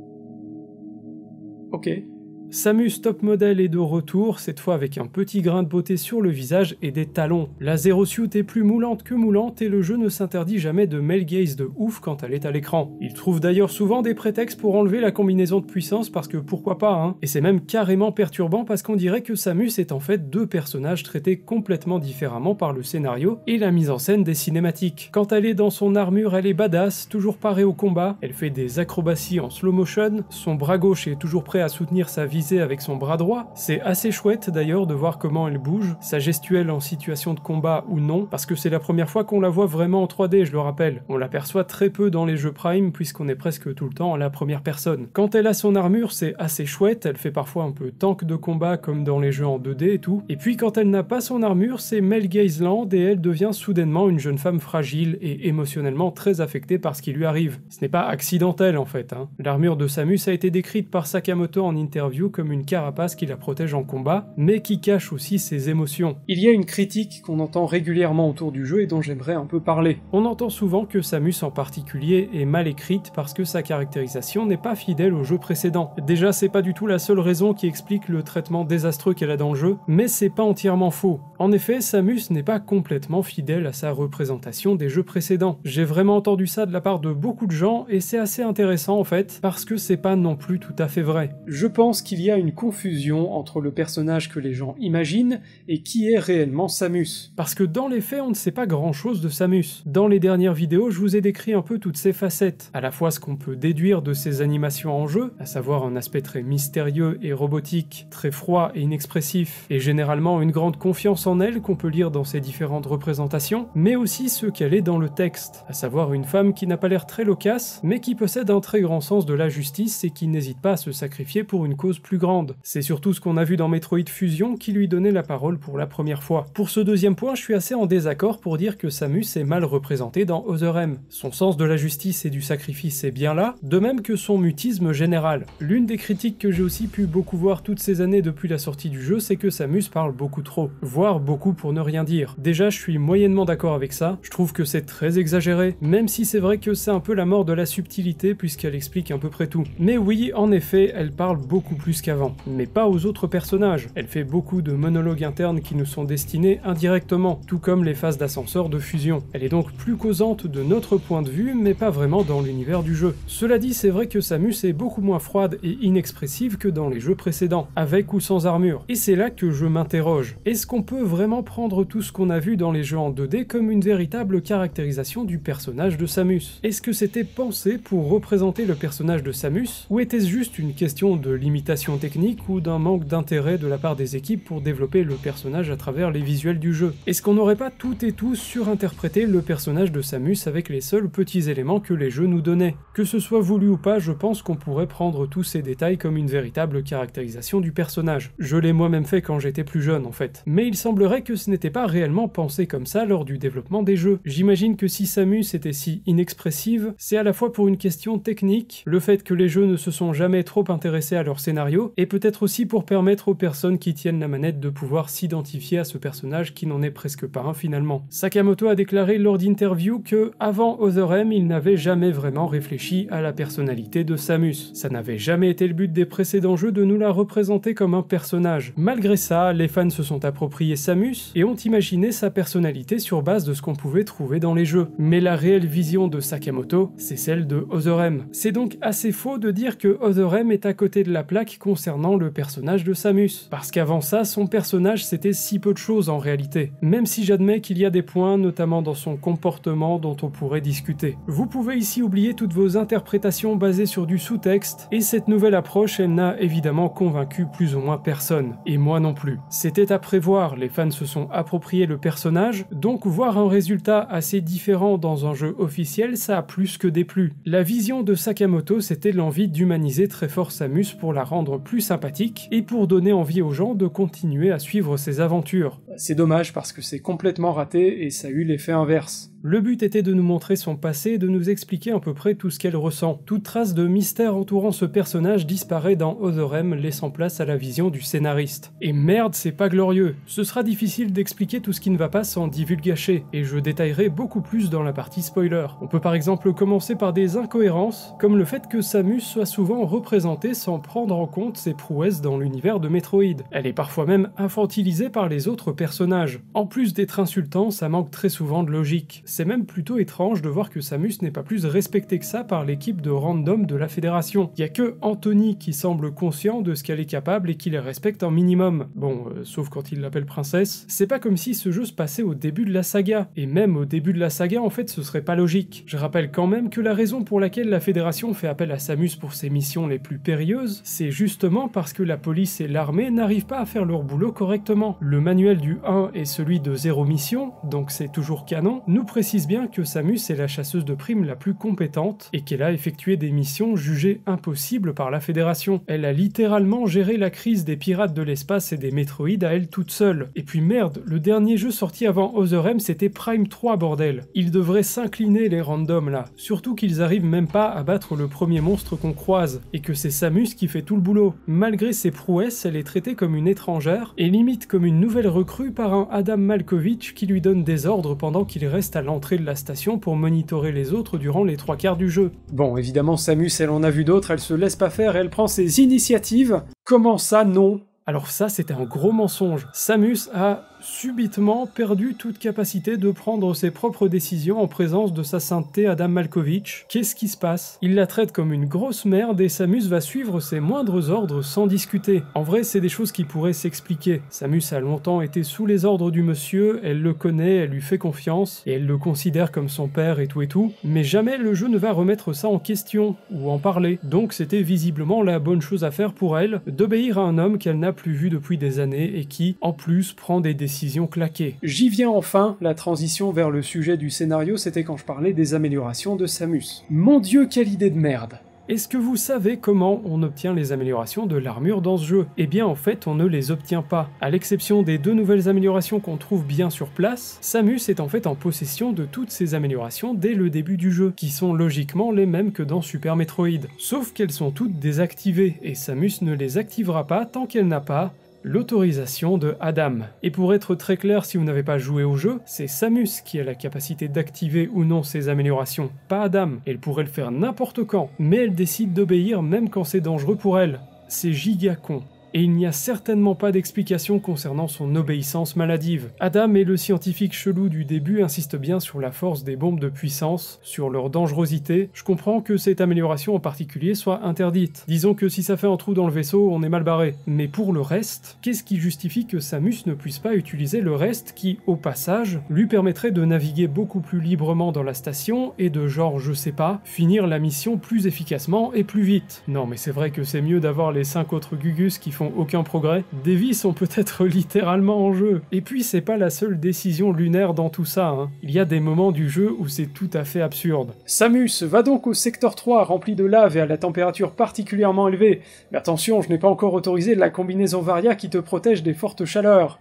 Ok. Samus top model est de retour, cette fois avec un petit grain de beauté sur le visage et des talons. La Zero Suit est plus moulante que moulante et le jeu ne s'interdit jamais de male gaze de ouf quand elle est à l'écran. Il trouve d'ailleurs souvent des prétextes pour enlever la combinaison de puissance parce que pourquoi pas, hein. Et c'est même carrément perturbant parce qu'on dirait que Samus est en fait deux personnages traités complètement différemment par le scénario et la mise en scène des cinématiques. Quand elle est dans son armure, elle est badass, toujours parée au combat, elle fait des acrobaties en slow motion, son bras gauche est toujours prêt à soutenir sa visée avec son bras droit. C'est assez chouette d'ailleurs de voir comment elle bouge, sa gestuelle en situation de combat ou non, parce que c'est la première fois qu'on la voit vraiment en 3D, je le rappelle. On l'aperçoit très peu dans les jeux Prime puisqu'on est presque tout le temps à la première personne. Quand elle a son armure, c'est assez chouette, elle fait parfois un peu tank de combat comme dans les jeux en 2D et tout. Et puis quand elle n'a pas son armure, c'est Male Gaze Land et elle devient soudainement une jeune femme fragile et émotionnellement très affectée par ce qui lui arrive. Ce n'est pas accidentel en fait, hein. L'armure de Samus a été décrite par Sakamoto en interview comme une carapace qui la protège en combat, mais qui cache aussi ses émotions. Il y a une critique qu'on entend régulièrement autour du jeu et dont j'aimerais un peu parler. On entend souvent que Samus en particulier est mal écrite parce que sa caractérisation n'est pas fidèle au jeu précédent. Déjà, c'est pas du tout la seule raison qui explique le traitement désastreux qu'elle a dans le jeu, mais c'est pas entièrement faux. En effet, Samus n'est pas complètement fidèle à sa représentation des jeux précédents. J'ai vraiment entendu ça de la part de beaucoup de gens et c'est assez intéressant en fait, parce que c'est pas non plus tout à fait vrai. Je pense qu'il y a une confusion entre le personnage que les gens imaginent et qui est réellement Samus. Parce que dans les faits, on ne sait pas grand chose de Samus. Dans les dernières vidéos, je vous ai décrit un peu toutes ses facettes, à la fois ce qu'on peut déduire de ses animations en jeu, à savoir un aspect très mystérieux et robotique, très froid et inexpressif, et généralement une grande confiance en elle qu'on peut lire dans ses différentes représentations, mais aussi ce qu'elle est dans le texte, à savoir une femme qui n'a pas l'air très loquace, mais qui possède un très grand sens de la justice et qui n'hésite pas à se sacrifier pour une cause plus grande. C'est surtout ce qu'on a vu dans Metroid Fusion qui lui donnait la parole pour la première fois. Pour ce deuxième point, je suis assez en désaccord pour dire que Samus est mal représentée dans Other M. Son sens de la justice et du sacrifice est bien là, de même que son mutisme général. L'une des critiques que j'ai aussi pu beaucoup voir toutes ces années depuis la sortie du jeu, c'est que Samus parle beaucoup trop, voire beaucoup pour ne rien dire. Déjà, je suis moyennement d'accord avec ça, je trouve que c'est très exagéré, même si c'est vrai que c'est un peu la mort de la subtilité puisqu'elle explique à peu près tout. Mais oui, en effet, elle parle beaucoup plus plus qu'avant, mais pas aux autres personnages. Elle fait beaucoup de monologues internes qui nous sont destinés indirectement, tout comme les phases d'ascenseur de fusion. Elle est donc plus causante de notre point de vue, mais pas vraiment dans l'univers du jeu. Cela dit, c'est vrai que Samus est beaucoup moins froide et inexpressive que dans les jeux précédents, avec ou sans armure. Et c'est là que je m'interroge. Est-ce qu'on peut vraiment prendre tout ce qu'on a vu dans les jeux en 2D comme une véritable caractérisation du personnage de Samus? Est-ce que c'était pensé pour représenter le personnage de Samus, ou était-ce juste une question de limitation technique ou d'un manque d'intérêt de la part des équipes pour développer le personnage à travers les visuels du jeu? Est-ce qu'on n'aurait pas toutes et tous surinterprété le personnage de Samus avec les seuls petits éléments que les jeux nous donnaient? Que ce soit voulu ou pas, je pense qu'on pourrait prendre tous ces détails comme une véritable caractérisation du personnage. Je l'ai moi-même fait quand j'étais plus jeune en fait. Mais il semblerait que ce n'était pas réellement pensé comme ça lors du développement des jeux. J'imagine que si Samus était si inexpressive, c'est à la fois pour une question technique, le fait que les jeux ne se sont jamais trop intéressés à leur scénario, et peut-être aussi pour permettre aux personnes qui tiennent la manette de pouvoir s'identifier à ce personnage qui n'en est presque pas un finalement. Sakamoto a déclaré lors d'interviews que, avant Other M, il n'avait jamais vraiment réfléchi à la personnalité de Samus. Ça n'avait jamais été le but des précédents jeux de nous la représenter comme un personnage. Malgré ça, les fans se sont appropriés Samus et ont imaginé sa personnalité sur base de ce qu'on pouvait trouver dans les jeux. Mais la réelle vision de Sakamoto, c'est celle de Other M. C'est donc assez faux de dire que Other M est à côté de la plaque concernant le personnage de Samus, parce qu'avant ça, son personnage c'était si peu de choses en réalité, même si j'admets qu'il y a des points, notamment dans son comportement, dont on pourrait discuter. Vous pouvez ici oublier toutes vos interprétations basées sur du sous-texte, et cette nouvelle approche, elle n'a évidemment convaincu plus ou moins personne, et moi non plus. C'était à prévoir, les fans se sont appropriés le personnage, donc voir un résultat assez différent dans un jeu officiel, ça a plus que déplu. La vision de Sakamoto, c'était l'envie d'humaniser très fort Samus pour la rendre plus sympathique, et pour donner envie aux gens de continuer à suivre ses aventures. C'est dommage parce que c'est complètement raté et ça a eu l'effet inverse. Le but était de nous montrer son passé et de nous expliquer à peu près tout ce qu'elle ressent. Toute trace de mystère entourant ce personnage disparaît dans Other M, laissant place à la vision du scénariste. Et merde, c'est pas glorieux. Ce sera difficile d'expliquer tout ce qui ne va pas sans divulgacher, et je détaillerai beaucoup plus dans la partie spoiler. On peut par exemple commencer par des incohérences, comme le fait que Samus soit souvent représentée sans prendre en compte ses prouesses dans l'univers de Metroid. Elle est parfois même infantilisée par les autres personnages. En plus d'être insultant, ça manque très souvent de logique. C'est même plutôt étrange de voir que Samus n'est pas plus respectée que ça par l'équipe de random de la Fédération. Y a que Anthony qui semble conscient de ce qu'elle est capable et qui les respecte un minimum. Bon, sauf quand il l'appelle princesse. C'est pas comme si ce jeu se passait au début de la saga. Et même au début de la saga, en fait, ce serait pas logique. Je rappelle quand même que la raison pour laquelle la Fédération fait appel à Samus pour ses missions les plus périlleuses, c'est justement parce que la police et l'armée n'arrivent pas à faire leur boulot correctement. Le manuel du 1 et celui de 0 mission, donc c'est toujours canon, nous précise bien que Samus est la chasseuse de primes la plus compétente et qu'elle a effectué des missions jugées impossibles par la Fédération. Elle a littéralement géré la crise des pirates de l'espace et des Metroid à elle toute seule. Et puis merde, le dernier jeu sorti avant Other M c'était Prime 3 bordel. Ils devraient s'incliner les randoms là, surtout qu'ils arrivent même pas à battre le premier monstre qu'on croise, et que c'est Samus qui fait tout le boulot. Malgré ses prouesses, elle est traitée comme une étrangère, et limite comme une nouvelle recrue par un Adam Malkovich qui lui donne des ordres pendant qu'il reste à l'entrée de la station pour monitorer les autres durant les 3/4 du jeu. Bon, évidemment, Samus, elle en a vu d'autres, elle se laisse pas faire et elle prend ses initiatives. Comment ça, non? Alors ça, c'était un gros mensonge. Samus a subitement perdu toute capacité de prendre ses propres décisions en présence de sa sainteté Adam Malkovich. Qu'est-ce qui se passe? Il la traite comme une grosse merde et Samus va suivre ses moindres ordres sans discuter. En vrai, c'est des choses qui pourraient s'expliquer. Samus a longtemps été sous les ordres du monsieur, elle le connaît, elle lui fait confiance, et elle le considère comme son père et tout, mais jamais le jeu ne va remettre ça en question, ou en parler. Donc c'était visiblement la bonne chose à faire pour elle, d'obéir à un homme qu'elle n'a plus vu depuis des années et qui, en plus, prend des décisions claquées. J'y viens enfin, la transition vers le sujet du scénario, c'était quand je parlais des améliorations de Samus. Mon dieu, quelle idée de merde! Est-ce que vous savez comment on obtient les améliorations de l'armure dans ce jeu? Eh bien en fait on ne les obtient pas. À l'exception des 2 nouvelles améliorations qu'on trouve bien sur place, Samus est en fait en possession de toutes ces améliorations dès le début du jeu, qui sont logiquement les mêmes que dans Super Metroid. Sauf qu'elles sont toutes désactivées, et Samus ne les activera pas tant qu'elle n'a pas l'autorisation de Adam. Et pour être très clair, si vous n'avez pas joué au jeu, c'est Samus qui a la capacité d'activer ou non ces améliorations, pas Adam. Elle pourrait le faire n'importe quand, mais elle décide d'obéir même quand c'est dangereux pour elle. c'est giga con. Et il n'y a certainement pas d'explication concernant son obéissance maladive. Adam et le scientifique chelou du début insistent bien sur la force des bombes de puissance, sur leur dangerosité. Je comprends que cette amélioration en particulier soit interdite. Disons que si ça fait un trou dans le vaisseau, on est mal barré. Mais pour le reste, qu'est-ce qui justifie que Samus ne puisse pas utiliser le reste qui, au passage, lui permettrait de naviguer beaucoup plus librement dans la station et de genre, je sais pas, finir la mission plus efficacement et plus vite. Non mais c'est vrai que c'est mieux d'avoir les 5 autres Gugus qui font aucun progrès. Des vies sont peut-être littéralement en jeu. Et puis c'est pas la seule décision lunaire dans tout ça, hein. Il y a des moments du jeu où c'est tout à fait absurde. Samus, va donc au secteur 3 rempli de lave et à la température particulièrement élevée. Mais attention, je n'ai pas encore autorisé la combinaison Varia qui te protège des fortes chaleurs.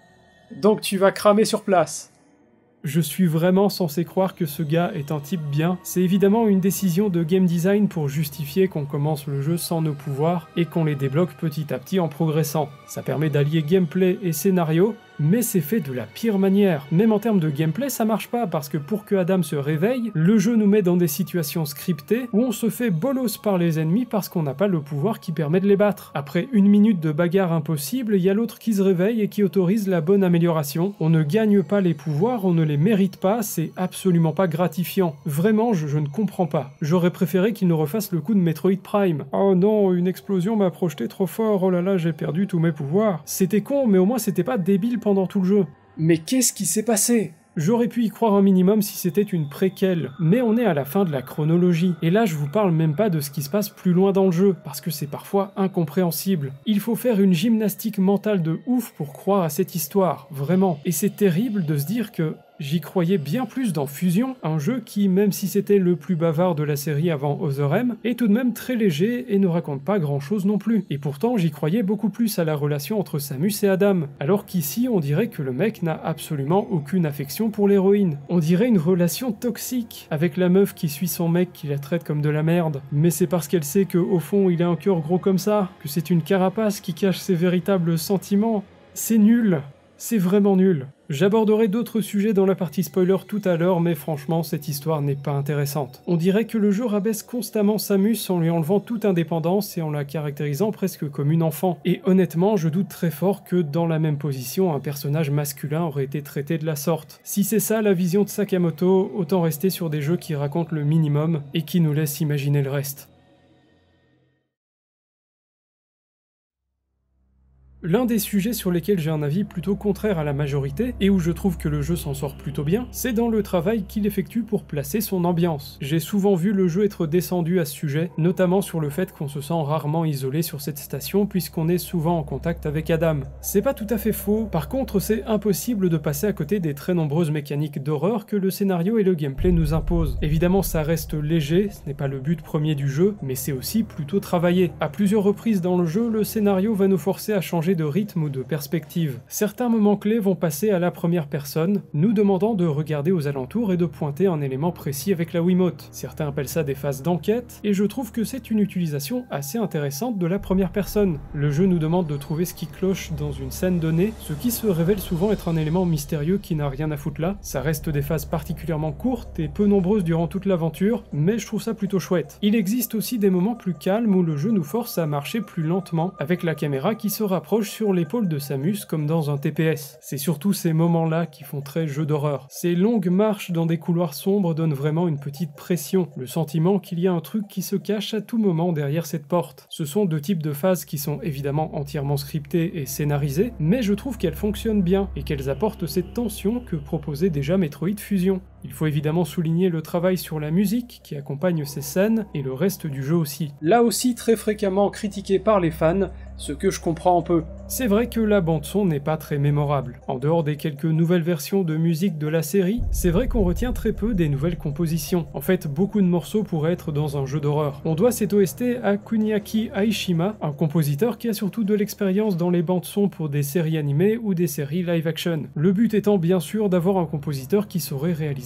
Donc tu vas cramer sur place. Je suis vraiment censé croire que ce gars est un type bien. C'est évidemment une décision de game design pour justifier qu'on commence le jeu sans nos pouvoirs et qu'on les débloque petit à petit en progressant. Ça permet d'allier gameplay et scénario, mais c'est fait de la pire manière. Même en termes de gameplay, ça marche pas, parce que pour que Adam se réveille, le jeu nous met dans des situations scriptées où on se fait bolos par les ennemis parce qu'on n'a pas le pouvoir qui permet de les battre. Après 1 minute de bagarre impossible, il y a l'autre qui se réveille et qui autorise la bonne amélioration. On ne gagne pas les pouvoirs, on ne les mérite pas, c'est absolument pas gratifiant. Vraiment, je ne comprends pas. J'aurais préféré qu'il nous refasse le coup de Metroid Prime. Oh non, une explosion m'a projeté trop fort, oh là là, j'ai perdu tous mes pouvoirs. C'était con, mais au moins c'était pas débile pendant tout le jeu. Mais qu'est-ce qui s'est passé ? J'aurais pu y croire un minimum si c'était une préquelle, mais on est à la fin de la chronologie, et là je vous parle même pas de ce qui se passe plus loin dans le jeu, parce que c'est parfois incompréhensible. Il faut faire une gymnastique mentale de ouf pour croire à cette histoire, vraiment. Et c'est terrible de se dire que j'y croyais bien plus dans Fusion, un jeu qui, même si c'était le plus bavard de la série avant Other M, est tout de même très léger et ne raconte pas grand chose non plus. Et pourtant j'y croyais beaucoup plus à la relation entre Samus et Adam, alors qu'ici on dirait que le mec n'a absolument aucune affection pour l'héroïne. On dirait une relation toxique, avec la meuf qui suit son mec qui la traite comme de la merde. Mais c'est parce qu'elle sait qu'au fond il a un cœur gros comme ça, que c'est une carapace qui cache ses véritables sentiments. C'est nul. C'est vraiment nul. J'aborderai d'autres sujets dans la partie spoiler tout à l'heure, mais franchement, cette histoire n'est pas intéressante. On dirait que le jeu rabaisse constamment Samus en lui enlevant toute indépendance et en la caractérisant presque comme une enfant. Et honnêtement, je doute très fort que dans la même position, un personnage masculin aurait été traité de la sorte. Si c'est ça la vision de Sakamoto, autant rester sur des jeux qui racontent le minimum et qui nous laissent imaginer le reste. L'un des sujets sur lesquels j'ai un avis plutôt contraire à la majorité, et où je trouve que le jeu s'en sort plutôt bien, c'est dans le travail qu'il effectue pour placer son ambiance. J'ai souvent vu le jeu être descendu à ce sujet, notamment sur le fait qu'on se sent rarement isolé sur cette station puisqu'on est souvent en contact avec Adam. C'est pas tout à fait faux, par contre c'est impossible de passer à côté des très nombreuses mécaniques d'horreur que le scénario et le gameplay nous imposent. Évidemment ça reste léger, ce n'est pas le but premier du jeu, mais c'est aussi plutôt travaillé. À plusieurs reprises dans le jeu, le scénario va nous forcer à changer de rythme ou de perspective. Certains moments clés vont passer à la première personne, nous demandant de regarder aux alentours et de pointer un élément précis avec la Wiimote. Certains appellent ça des phases d'enquête, et je trouve que c'est une utilisation assez intéressante de la première personne. Le jeu nous demande de trouver ce qui cloche dans une scène donnée, ce qui se révèle souvent être un élément mystérieux qui n'a rien à foutre là. Ça reste des phases particulièrement courtes et peu nombreuses durant toute l'aventure, mais je trouve ça plutôt chouette. Il existe aussi des moments plus calmes où le jeu nous force à marcher plus lentement, avec la caméra qui se rapproche sur l'épaule de Samus comme dans un TPS. C'est surtout ces moments-là qui font très jeu d'horreur. Ces longues marches dans des couloirs sombres donnent vraiment une petite pression, le sentiment qu'il y a un truc qui se cache à tout moment derrière cette porte. Ce sont deux types de phases qui sont évidemment entièrement scriptées et scénarisées, mais je trouve qu'elles fonctionnent bien et qu'elles apportent cette tension que proposait déjà Metroid Fusion. Il faut évidemment souligner le travail sur la musique qui accompagne ces scènes et le reste du jeu aussi. Là aussi très fréquemment critiqué par les fans, ce que je comprends un peu. C'est vrai que la bande-son n'est pas très mémorable. En dehors des quelques nouvelles versions de musique de la série, c'est vrai qu'on retient très peu des nouvelles compositions. En fait, beaucoup de morceaux pourraient être dans un jeu d'horreur. On doit cette OST à Kuniaki Aishima, un compositeur qui a surtout de l'expérience dans les bandes-son pour des séries animées ou des séries live-action. Le but étant bien sûr d'avoir un compositeur qui saurait réaliser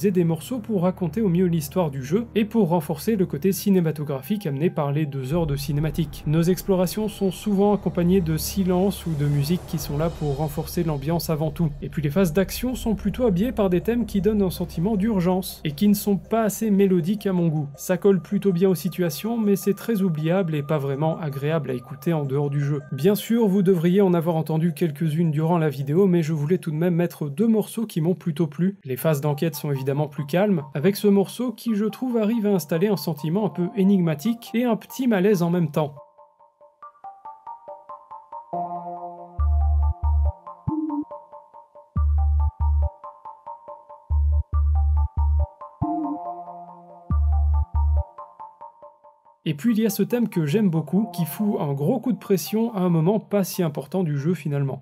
utiliser des morceaux pour raconter au mieux l'histoire du jeu et pour renforcer le côté cinématographique amené par les 2 heures de cinématique. Nos explorations sont souvent accompagnées de silence ou de musique qui sont là pour renforcer l'ambiance avant tout. Et puis les phases d'action sont plutôt habillées par des thèmes qui donnent un sentiment d'urgence et qui ne sont pas assez mélodiques à mon goût. Ça colle plutôt bien aux situations, mais c'est très oubliable et pas vraiment agréable à écouter en dehors du jeu. Bien sûr, vous devriez en avoir entendu quelques-unes durant la vidéo, mais je voulais tout de même mettre 2 morceaux qui m'ont plutôt plu. Les phases d'enquête sont évidemment plus calmes, avec ce morceau qui je trouve arrive à installer un sentiment un peu énigmatique et un petit malaise en même temps. Et puis il y a ce thème que j'aime beaucoup, qui fout un gros coup de pression à un moment pas si important du jeu finalement.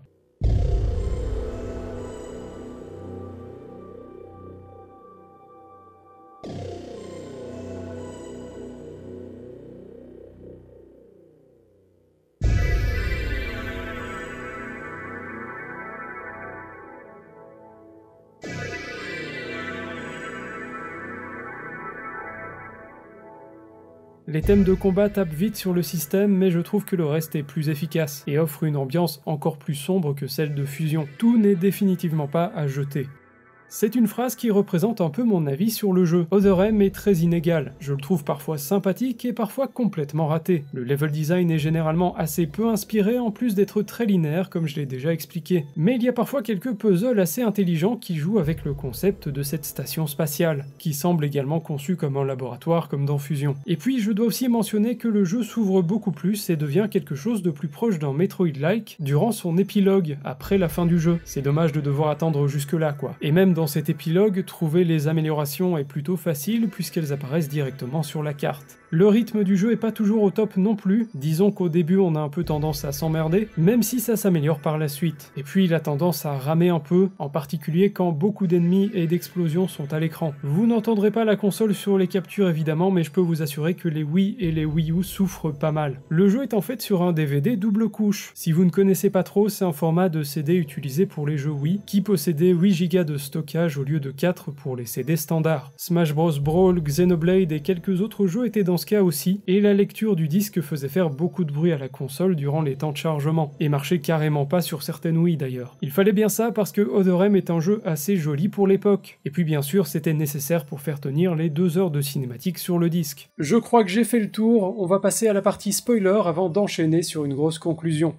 Les thèmes de combat tapent vite sur le système, mais je trouve que le reste est plus efficace, et offre une ambiance encore plus sombre que celle de Fusion. Tout n'est définitivement pas à jeter. C'est une phrase qui représente un peu mon avis sur le jeu. Other M est très inégal, je le trouve parfois sympathique et parfois complètement raté. Le level design est généralement assez peu inspiré en plus d'être très linéaire comme je l'ai déjà expliqué. Mais il y a parfois quelques puzzles assez intelligents qui jouent avec le concept de cette station spatiale, qui semble également conçue comme un laboratoire comme dans Fusion. Et puis je dois aussi mentionner que le jeu s'ouvre beaucoup plus et devient quelque chose de plus proche d'un Metroid-like durant son épilogue, après la fin du jeu. C'est dommage de devoir attendre jusque là quoi. Et même dans cet épilogue, trouver les améliorations est plutôt facile puisqu'elles apparaissent directement sur la carte. Le rythme du jeu est pas toujours au top non plus, disons qu'au début on a un peu tendance à s'emmerder, même si ça s'améliore par la suite. Et puis il a tendance à ramer un peu, en particulier quand beaucoup d'ennemis et d'explosions sont à l'écran. Vous n'entendrez pas la console sur les captures évidemment, mais je peux vous assurer que les Wii et les Wii U souffrent pas mal. Le jeu est en fait sur un DVD double couche. Si vous ne connaissez pas trop, c'est un format de CD utilisé pour les jeux Wii, qui possédait 8 Go de stockage au lieu de 4 pour les CD standards. Smash Bros Brawl, Xenoblade et quelques autres jeux étaient dans ce cas aussi, et la lecture du disque faisait faire beaucoup de bruit à la console durant les temps de chargement, et marchait carrément pas sur certaines Wii d'ailleurs. Il fallait bien ça parce que Other M est un jeu assez joli pour l'époque, et puis bien sûr c'était nécessaire pour faire tenir les 2 heures de cinématique sur le disque. Je crois que j'ai fait le tour, on va passer à la partie spoiler avant d'enchaîner sur une grosse conclusion.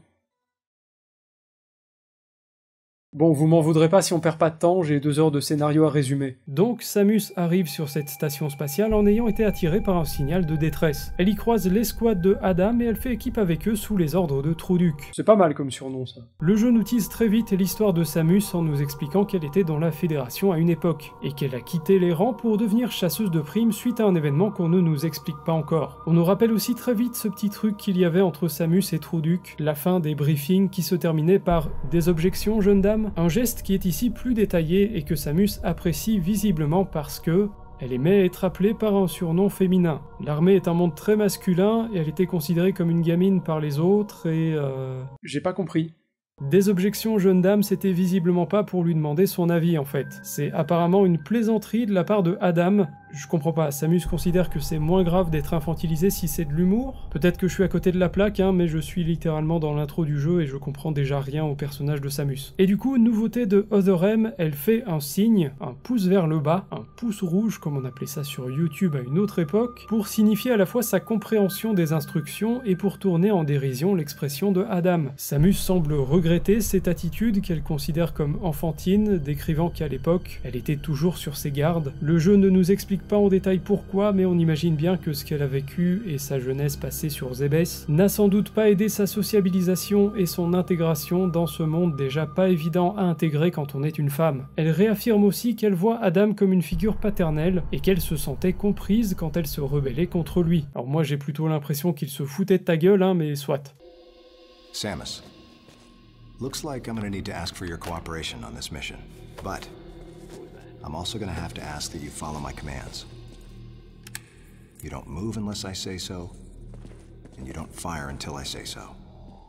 Bon, vous m'en voudrez pas si on perd pas de temps, j'ai 2 heures de scénario à résumer. Donc, Samus arrive sur cette station spatiale en ayant été attirée par un signal de détresse. Elle y croise l'escouade de Adam et elle fait équipe avec eux sous les ordres de Truduk. C'est pas mal comme surnom, ça. Le jeu nous tease très vite l'histoire de Samus en nous expliquant qu'elle était dans la Fédération à une époque, et qu'elle a quitté les rangs pour devenir chasseuse de primes suite à un événement qu'on ne nous explique pas encore. On nous rappelle aussi très vite ce petit truc qu'il y avait entre Samus et Truduk, la fin des briefings qui se terminait par « Des objections, jeune dame ?» Un geste qui est ici plus détaillé et que Samus apprécie visiblement parce que elle aimait être appelée par un surnom féminin. L'armée est un monde très masculin et elle était considérée comme une gamine par les autres et J'ai pas compris. Des objections, jeune dame, c'était visiblement pas pour lui demander son avis en fait. C'est apparemment une plaisanterie de la part de Adam. Je comprends pas, Samus considère que c'est moins grave d'être infantilisé si c'est de l'humour? Peut-être que je suis à côté de la plaque, hein, mais je suis littéralement dans l'intro du jeu et je comprends déjà rien au personnage de Samus. Et du coup, nouveauté de Other M, elle fait un signe, un pouce vers le bas, un pouce rouge comme on appelait ça sur YouTube à une autre époque, pour signifier à la fois sa compréhension des instructions et pour tourner en dérision l'expression de Adam. Samus semble regretter cette attitude qu'elle considère comme enfantine, décrivant qu'à l'époque, elle était toujours sur ses gardes. Le jeu ne nous explique pas en détail pourquoi, mais on imagine bien que ce qu'elle a vécu et sa jeunesse passée sur Zebes n'a sans doute pas aidé sa sociabilisation et son intégration dans ce monde déjà pas évident à intégrer quand on est une femme. Elle réaffirme aussi qu'elle voit Adam comme une figure paternelle et qu'elle se sentait comprise quand elle se rebellait contre lui. Alors moi j'ai plutôt l'impression qu'il se foutait de ta gueule, hein, mais soit. Samus, looks like I'm gonna need to ask for your cooperation on this mission, but I'm also gonna have to ask that you follow my commands. You don't move unless I say so, and you don't fire until I say so.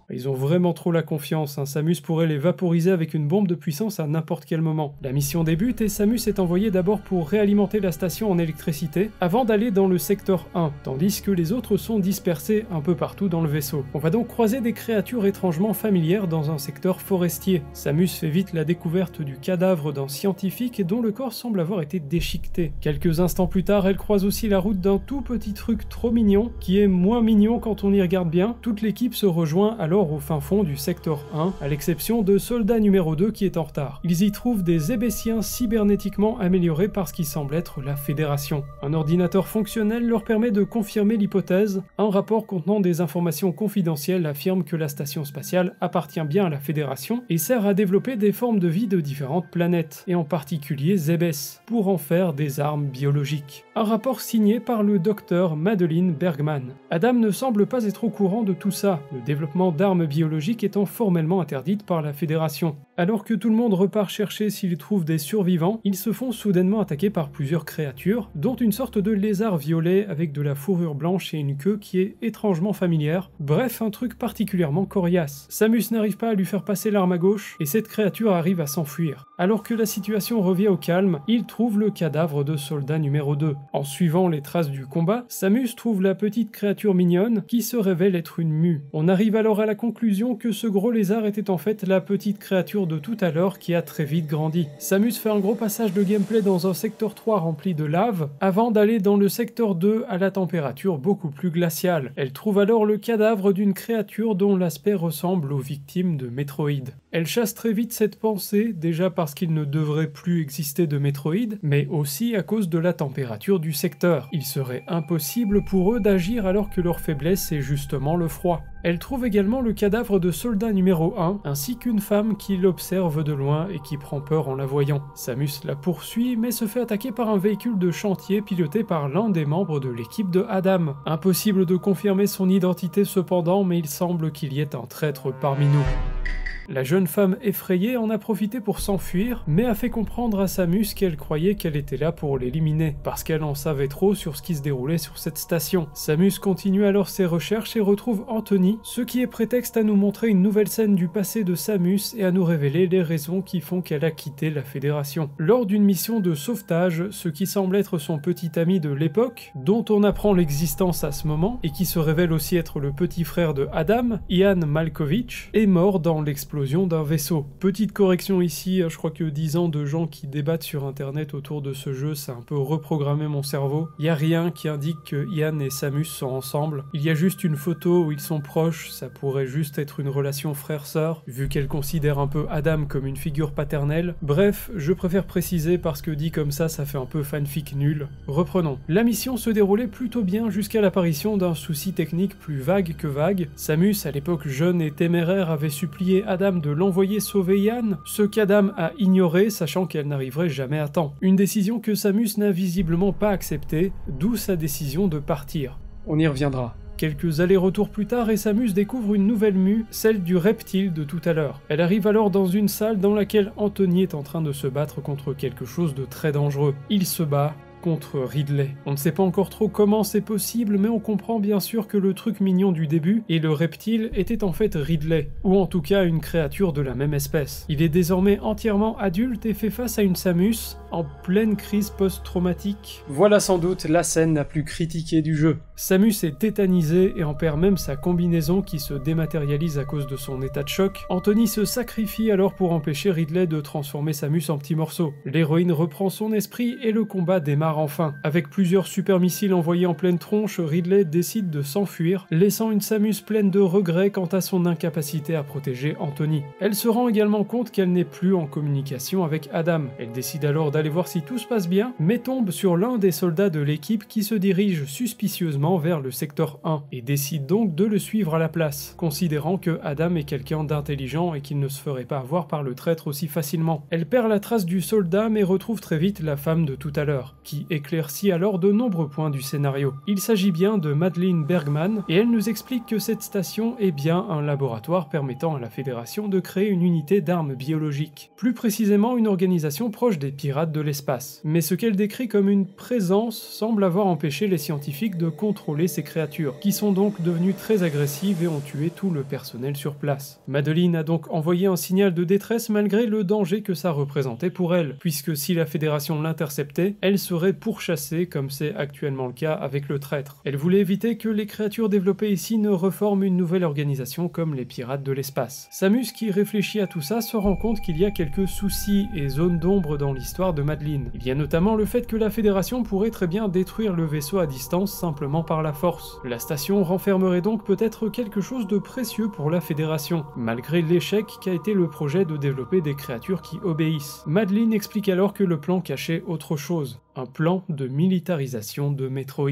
Ils ont vraiment trop la confiance, hein. Samus pourrait les vaporiser avec une bombe de puissance à n'importe quel moment. La mission débute et Samus est envoyé d'abord pour réalimenter la station en électricité, avant d'aller dans le secteur 1, tandis que les autres sont dispersés un peu partout dans le vaisseau. On va donc croiser des créatures étrangement familières dans un secteur forestier. Samus fait vite la découverte du cadavre d'un scientifique dont le corps semble avoir été déchiqueté. Quelques instants plus tard, elle croise aussi la route d'un tout petit truc trop mignon, qui est moins mignon quand on y regarde bien. Toute l'équipe se rejoint alors au fin fond du secteur 1, à l'exception de Soldat numéro 2 qui est en retard. Ils y trouvent des Zébéciens cybernétiquement améliorés par ce qui semble être la Fédération. Un ordinateur fonctionnel leur permet de confirmer l'hypothèse. Un rapport contenant des informations confidentielles affirme que la station spatiale appartient bien à la Fédération et sert à développer des formes de vie de différentes planètes, et en particulier Zébès, pour en faire des armes biologiques. Un rapport signé par le docteur Madeleine Bergman. Adam ne semble pas être au courant de tout ça, le développement d'armes biologiques étant formellement interdite par la Fédération. Alors que tout le monde repart chercher s'ils trouvent des survivants, ils se font soudainement attaquer par plusieurs créatures, dont une sorte de lézard violet avec de la fourrure blanche et une queue qui est étrangement familière. Bref, un truc particulièrement coriace. Samus n'arrive pas à lui faire passer l'arme à gauche, et cette créature arrive à s'enfuir. Alors que la situation revient au calme, il trouve le cadavre de soldat numéro 2. En suivant les traces du combat, Samus trouve la petite créature mignonne qui se révèle être une mue. On arrive alors à la conclusion que ce gros lézard était en fait la petite créature de tout à l'heure qui a très vite grandi. Samus fait un gros passage de gameplay dans un secteur 3 rempli de lave, avant d'aller dans le secteur 2 à la température beaucoup plus glaciale. Elle trouve alors le cadavre d'une créature dont l'aspect ressemble aux victimes de Metroid. Elle chasse très vite cette pensée, déjà parce qu'il ne devrait plus exister de Metroid, mais aussi à cause de la température du secteur. Il serait impossible pour eux d'agir alors que leur faiblesse est justement le froid. Elle trouve également le cadavre de soldat numéro 1, ainsi qu'une femme qui l'observe de loin et qui prend peur en la voyant. Samus la poursuit, mais se fait attaquer par un véhicule de chantier piloté par l'un des membres de l'équipe de Adam. Impossible de confirmer son identité cependant, mais il semble qu'il y ait un traître parmi nous. La jeune femme effrayée en a profité pour s'enfuir, mais a fait comprendre à Samus qu'elle croyait qu'elle était là pour l'éliminer, parce qu'elle en savait trop sur ce qui se déroulait sur cette station. Samus continue alors ses recherches et retrouve Anthony, ce qui est prétexte à nous montrer une nouvelle scène du passé de Samus et à nous révéler les raisons qui font qu'elle a quitté la Fédération. Lors d'une mission de sauvetage, ce qui semble être son petit ami de l'époque, dont on apprend l'existence à ce moment, et qui se révèle aussi être le petit frère de Adam, Ian Malkovich, est mort dans l'explosion d'un vaisseau. Petite correction ici, je crois que 10 ans de gens qui débattent sur internet autour de ce jeu, ça a un peu reprogrammé mon cerveau. Il n'y a rien qui indique que Ian et Samus sont ensemble. Il y a juste une photo où ils sont proches, ça pourrait juste être une relation frère-sœur, vu qu'elle considère un peu Adam comme une figure paternelle. Bref, je préfère préciser parce que dit comme ça fait un peu fanfic nul. Reprenons. La mission se déroulait plutôt bien jusqu'à l'apparition d'un souci technique plus vague que vague. Samus, à l'époque jeune et téméraire, avait supplié Adam de l'envoyer sauver Ian, ce qu'Adam a ignoré, sachant qu'elle n'arriverait jamais à temps. Une décision que Samus n'a visiblement pas acceptée, d'où sa décision de partir. On y reviendra. Quelques allers-retours plus tard et Samus découvre une nouvelle mue, celle du reptile de tout à l'heure. Elle arrive alors dans une salle dans laquelle Anthony est en train de se battre contre quelque chose de très dangereux. Il se bat contre Ridley. On ne sait pas encore trop comment c'est possible, mais on comprend bien sûr que le truc mignon du début et le reptile était en fait Ridley, ou en tout cas une créature de la même espèce. Il est désormais entièrement adulte et fait face à une Samus en pleine crise post-traumatique. Voilà sans doute la scène la plus critiquée du jeu. Samus est tétanisée et en perd même sa combinaison qui se dématérialise à cause de son état de choc. Anthony se sacrifie alors pour empêcher Ridley de transformer Samus en petits morceaux. L'héroïne reprend son esprit et le combat démarre enfin. Avec plusieurs super missiles envoyés en pleine tronche, Ridley décide de s'enfuir, laissant une Samus pleine de regrets quant à son incapacité à protéger Anthony. Elle se rend également compte qu'elle n'est plus en communication avec Adam. Elle décide alors d'aller voir si tout se passe bien, mais tombe sur l'un des soldats de l'équipe qui se dirige suspicieusement vers le secteur 1, et décide donc de le suivre à la place, considérant que Adam est quelqu'un d'intelligent et qu'il ne se ferait pas avoir par le traître aussi facilement. Elle perd la trace du soldat mais retrouve très vite la femme de tout à l'heure, qui qui éclaircit alors de nombreux points du scénario. Il s'agit bien de Madeleine Bergman, et elle nous explique que cette station est bien un laboratoire permettant à la Fédération de créer une unité d'armes biologiques. Plus précisément, une organisation proche des pirates de l'espace. Mais ce qu'elle décrit comme une présence semble avoir empêché les scientifiques de contrôler ces créatures, qui sont donc devenues très agressives et ont tué tout le personnel sur place. Madeleine a donc envoyé un signal de détresse malgré le danger que ça représentait pour elle, puisque si la Fédération l'interceptait, elle serait pourchassée comme c'est actuellement le cas avec le traître. Elle voulait éviter que les créatures développées ici ne reforment une nouvelle organisation comme les pirates de l'espace. Samus, qui réfléchit à tout ça, se rend compte qu'il y a quelques soucis et zones d'ombre dans l'histoire de Madeleine. Il y a notamment le fait que la Fédération pourrait très bien détruire le vaisseau à distance simplement par la force. La station renfermerait donc peut-être quelque chose de précieux pour la Fédération, malgré l'échec qu'a été le projet de développer des créatures qui obéissent. Madeleine explique alors que le plan cachait autre chose, un plan de militarisation de Metroid.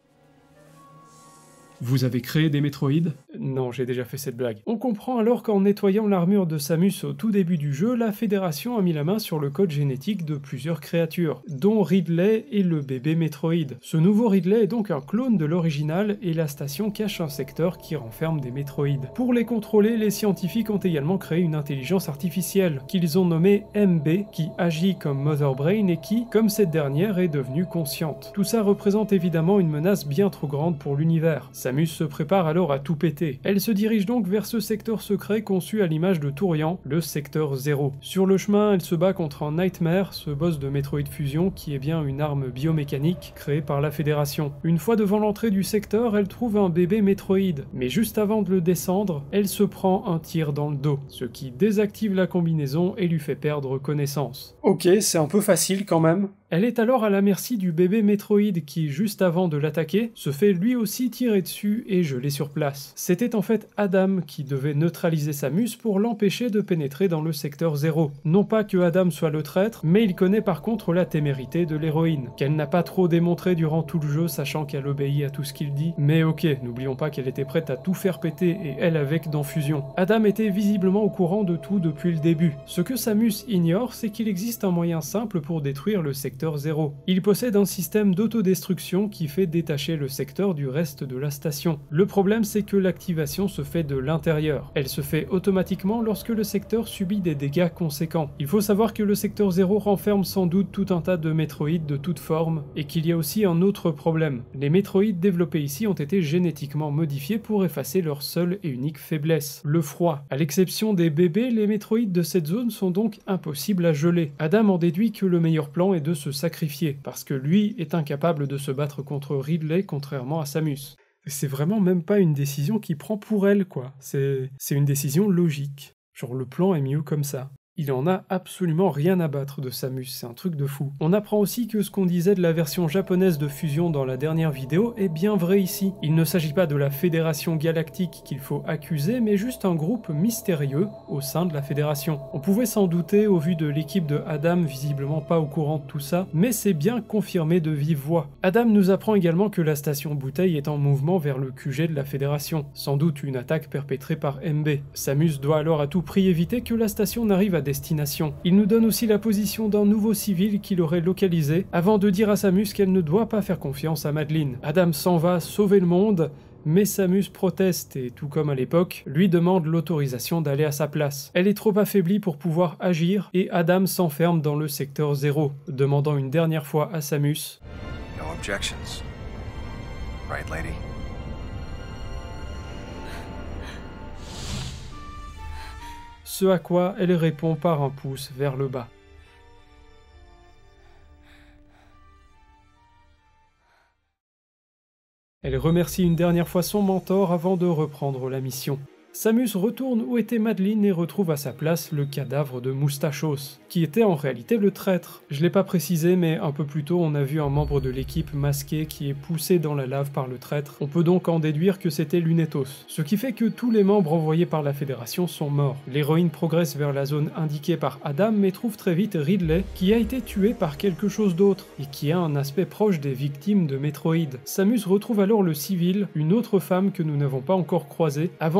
Vous avez créé des Metroid ? Non, j'ai déjà fait cette blague. On comprend alors qu'en nettoyant l'armure de Samus au tout début du jeu, la Fédération a mis la main sur le code génétique de plusieurs créatures, dont Ridley et le bébé Metroid. Ce nouveau Ridley est donc un clone de l'original et la station cache un secteur qui renferme des Metroid. Pour les contrôler, les scientifiques ont également créé une intelligence artificielle, qu'ils ont nommée MB, qui agit comme Mother Brain et qui, comme cette dernière, est devenue consciente. Tout ça représente évidemment une menace bien trop grande pour l'univers. Samus se prépare alors à tout péter. Elle se dirige donc vers ce secteur secret conçu à l'image de Tourian, le secteur 0. Sur le chemin, elle se bat contre un Nightmare, ce boss de Metroid Fusion qui est bien une arme biomécanique créée par la Fédération. Une fois devant l'entrée du secteur, elle trouve un bébé Metroid, mais juste avant de le descendre, elle se prend un tir dans le dos, ce qui désactive la combinaison et lui fait perdre connaissance. Ok, c'est un peu facile quand même. Elle est alors à la merci du bébé Metroid qui, juste avant de l'attaquer, se fait lui aussi tirer dessus et gelé sur place. C'était en fait Adam qui devait neutraliser Samus pour l'empêcher de pénétrer dans le secteur 0. Non pas que Adam soit le traître, mais il connaît par contre la témérité de l'héroïne, qu'elle n'a pas trop démontré durant tout le jeu sachant qu'elle obéit à tout ce qu'il dit. Mais ok, n'oublions pas qu'elle était prête à tout faire péter et elle avec dans Fusion. Adam était visiblement au courant de tout depuis le début. Ce que Samus ignore, c'est qu'il existe un moyen simple pour détruire le secteur 0. Il possède un système d'autodestruction qui fait détacher le secteur du reste de la station. Le problème, c'est que l'activation se fait de l'intérieur. Elle se fait automatiquement lorsque le secteur subit des dégâts conséquents. Il faut savoir que le secteur 0 renferme sans doute tout un tas de Metroid de toutes formes, et qu'il y a aussi un autre problème. Les Metroid développés ici ont été génétiquement modifiés pour effacer leur seule et unique faiblesse, le froid. À l'exception des bébés, les Metroid de cette zone sont donc impossibles à geler. Adam en déduit que le meilleur plan est de se sacrifier, parce que lui est incapable de se battre contre Ridley contrairement à Samus. C'est vraiment même pas une décision qu'il prend pour elle, quoi. C'est une décision logique. Genre le plan est mieux comme ça. Il en a absolument rien à battre de Samus, c'est un truc de fou. On apprend aussi que ce qu'on disait de la version japonaise de Fusion dans la dernière vidéo est bien vrai ici. Il ne s'agit pas de la Fédération Galactique qu'il faut accuser, mais juste un groupe mystérieux au sein de la Fédération. On pouvait s'en douter au vu de l'équipe de Adam visiblement pas au courant de tout ça, mais c'est bien confirmé de vive voix. Adam nous apprend également que la station Bouteille est en mouvement vers le QG de la Fédération, sans doute une attaque perpétrée par MB. Samus doit alors à tout prix éviter que la station n'arrive à destination. Il nous donne aussi la position d'un nouveau civil qu'il aurait localisé, avant de dire à Samus qu'elle ne doit pas faire confiance à Madeleine. Adam s'en va sauver le monde, mais Samus proteste et, tout comme à l'époque, lui demande l'autorisation d'aller à sa place. Elle est trop affaiblie pour pouvoir agir, et Adam s'enferme dans le secteur 0, demandant une dernière fois à Samus « No objections. Right, lady? » Ce à quoi elle répond par un pouce vers le bas. Elle remercie une dernière fois son mentor avant de reprendre la mission. Samus retourne où était Madeleine et retrouve à sa place le cadavre de Moustachos, qui était en réalité le traître. Je l'ai pas précisé, mais un peu plus tôt on a vu un membre de l'équipe masqué qui est poussé dans la lave par le traître. On peut donc en déduire que c'était Lunetos. Ce qui fait que tous les membres envoyés par la Fédération sont morts. L'héroïne progresse vers la zone indiquée par Adam, mais trouve très vite Ridley, qui a été tué par quelque chose d'autre, et qui a un aspect proche des victimes de Metroid. Samus retrouve alors le civil, une autre femme que nous n'avons pas encore croisée, avant de pouvoir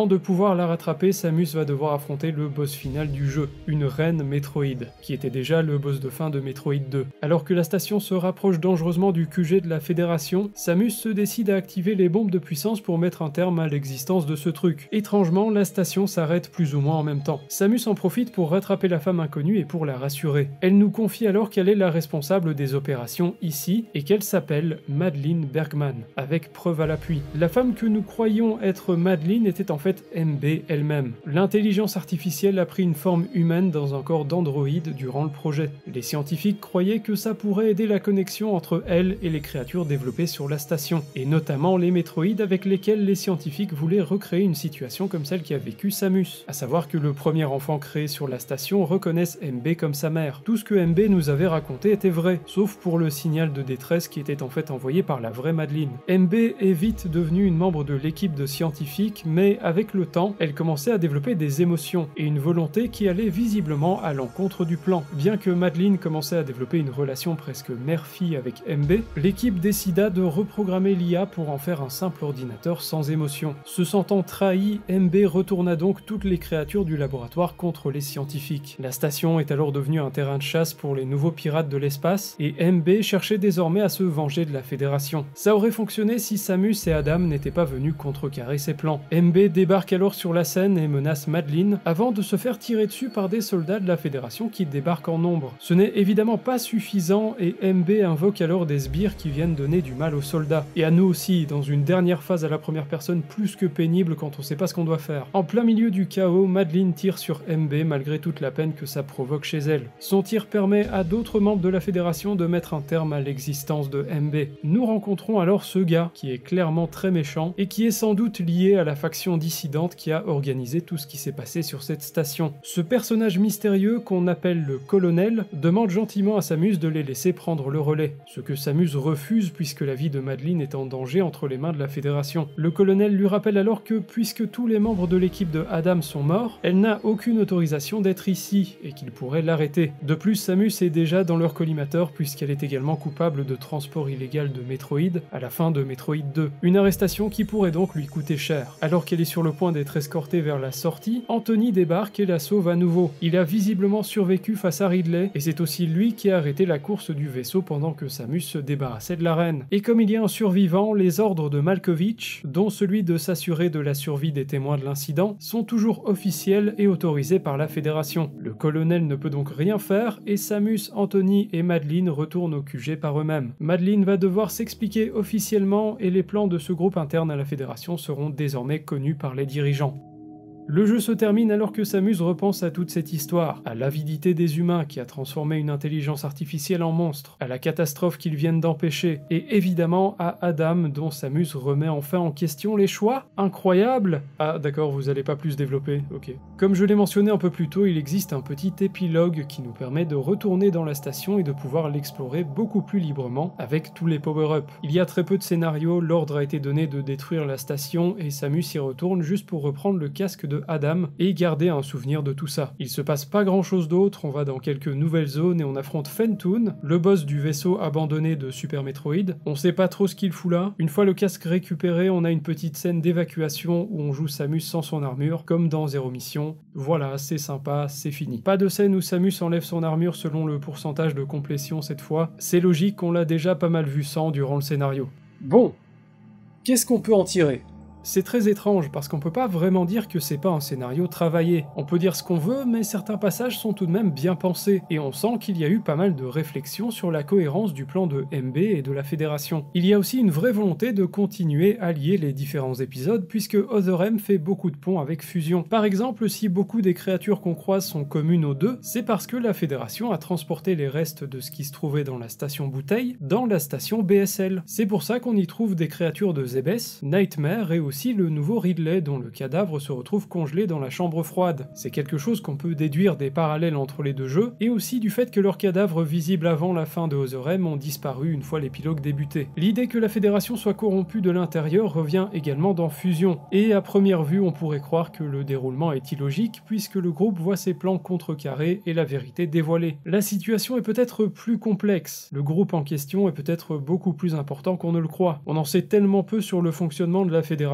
pouvoir la rattraper, Samus va devoir affronter le boss final du jeu, une reine Metroid, qui était déjà le boss de fin de Metroid 2. Alors que la station se rapproche dangereusement du QG de la Fédération, Samus se décide à activer les bombes de puissance pour mettre un terme à l'existence de ce truc. Étrangement, la station s'arrête plus ou moins en même temps. Samus en profite pour rattraper la femme inconnue et pour la rassurer. Elle nous confie alors qu'elle est la responsable des opérations ici et qu'elle s'appelle Madeleine Bergman, avec preuve à l'appui. La femme que nous croyions être Madeleine était en fait MB elle-même. L'intelligence artificielle a pris une forme humaine dans un corps d'androïde durant le projet. Les scientifiques croyaient que ça pourrait aider la connexion entre elle et les créatures développées sur la station, et notamment les métroïdes avec lesquels les scientifiques voulaient recréer une situation comme celle qu'a vécu Samus. À savoir que le premier enfant créé sur la station reconnaisse MB comme sa mère. Tout ce que MB nous avait raconté était vrai, sauf pour le signal de détresse qui était en fait envoyé par la vraie Madeleine. MB est vite devenue une membre de l'équipe de scientifiques, mais avec le temps, elle commençait à développer des émotions et une volonté qui allait visiblement à l'encontre du plan. Bien que Madeleine commençait à développer une relation presque mère-fille avec MB, l'équipe décida de reprogrammer l'IA pour en faire un simple ordinateur sans émotion. Se sentant trahi, MB retourna donc toutes les créatures du laboratoire contre les scientifiques. La station est alors devenue un terrain de chasse pour les nouveaux pirates de l'espace, et MB cherchait désormais à se venger de la Fédération. Ça aurait fonctionné si Samus et Adam n'étaient pas venus contrecarrer ses plans. MB débarque alors sur la scène et menace Madeleine, avant de se faire tirer dessus par des soldats de la Fédération qui débarquent en nombre. Ce n'est évidemment pas suffisant et MB invoque alors des sbires qui viennent donner du mal aux soldats. Et à nous aussi, dans une dernière phase à la première personne plus que pénible quand on sait pas ce qu'on doit faire. En plein milieu du chaos, Madeleine tire sur MB malgré toute la peine que ça provoque chez elle. Son tir permet à d'autres membres de la Fédération de mettre un terme à l'existence de MB. Nous rencontrons alors ce gars, qui est clairement très méchant, et qui est sans doute lié à la faction dissidente qui a organisé tout ce qui s'est passé sur cette station. Ce personnage mystérieux, qu'on appelle le colonel, demande gentiment à Samus de les laisser prendre le relais, ce que Samus refuse puisque la vie de Madeleine est en danger entre les mains de la Fédération. Le colonel lui rappelle alors que, puisque tous les membres de l'équipe de Adam sont morts, elle n'a aucune autorisation d'être ici, et qu'il pourrait l'arrêter. De plus, Samus est déjà dans leur collimateur puisqu'elle est également coupable de transport illégal de Metroid à la fin de Metroid 2. Une arrestation qui pourrait donc lui coûter cher. Alors qu'elle est sur le point d'être escortée vers la sortie, Anthony débarque et la sauve à nouveau. Il a visiblement survécu face à Ridley, et c'est aussi lui qui a arrêté la course du vaisseau pendant que Samus se débarrassait de la reine. Et comme il y a un survivant, les ordres de Malkovich, dont celui de s'assurer de la survie des témoins de l'incident, sont toujours officiels et autorisés par la Fédération. Le colonel ne peut donc rien faire, et Samus, Anthony et Madeleine retournent au QG par eux-mêmes. Madeleine va devoir s'expliquer officiellement, et les plans de ce groupe interne à la Fédération seront désormais connus par les dirigeants. Le jeu se termine alors que Samus repense à toute cette histoire, à l'avidité des humains qui a transformé une intelligence artificielle en monstre, à la catastrophe qu'ils viennent d'empêcher, et évidemment à Adam dont Samus remet enfin en question les choix. Incroyable! Ah d'accord, vous allez pas plus développer, ok. Comme je l'ai mentionné un peu plus tôt, il existe un petit épilogue qui nous permet de retourner dans la station et de pouvoir l'explorer beaucoup plus librement avec tous les power-ups. Il y a très peu de scénarios, l'ordre a été donné de détruire la station et Samus y retourne juste pour reprendre le casque de Adam et garder un souvenir de tout ça. Il se passe pas grand chose d'autre, on va dans quelques nouvelles zones et on affronte Fentoon, le boss du vaisseau abandonné de Super Metroid. On sait pas trop ce qu'il fout là. Une fois le casque récupéré, on a une petite scène d'évacuation où on joue Samus sans son armure, comme dans Zero Mission. Voilà, c'est sympa, c'est fini. Pas de scène où Samus enlève son armure selon le pourcentage de complétion cette fois. C'est logique, on l'a déjà pas mal vu sans durant le scénario. Bon, qu'est-ce qu'on peut en tirer ? C'est très étrange parce qu'on peut pas vraiment dire que c'est pas un scénario travaillé. On peut dire ce qu'on veut, mais certains passages sont tout de même bien pensés, et on sent qu'il y a eu pas mal de réflexions sur la cohérence du plan de MB et de la Fédération. Il y a aussi une vraie volonté de continuer à lier les différents épisodes, puisque Other M fait beaucoup de ponts avec Fusion. Par exemple, si beaucoup des créatures qu'on croise sont communes aux deux, c'est parce que la Fédération a transporté les restes de ce qui se trouvait dans la station Bouteille dans la station BSL. C'est pour ça qu'on y trouve des créatures de Zebes, Nightmare et aussi le nouveau Ridley dont le cadavre se retrouve congelé dans la chambre froide. C'est quelque chose qu'on peut déduire des parallèles entre les deux jeux, et aussi du fait que leurs cadavres visibles avant la fin de Other M ont disparu une fois l'épilogue débuté. L'idée que la Fédération soit corrompue de l'intérieur revient également dans Fusion, et à première vue on pourrait croire que le déroulement est illogique puisque le groupe voit ses plans contrecarrés et la vérité dévoilée. La situation est peut-être plus complexe, le groupe en question est peut-être beaucoup plus important qu'on ne le croit. On en sait tellement peu sur le fonctionnement de la Fédération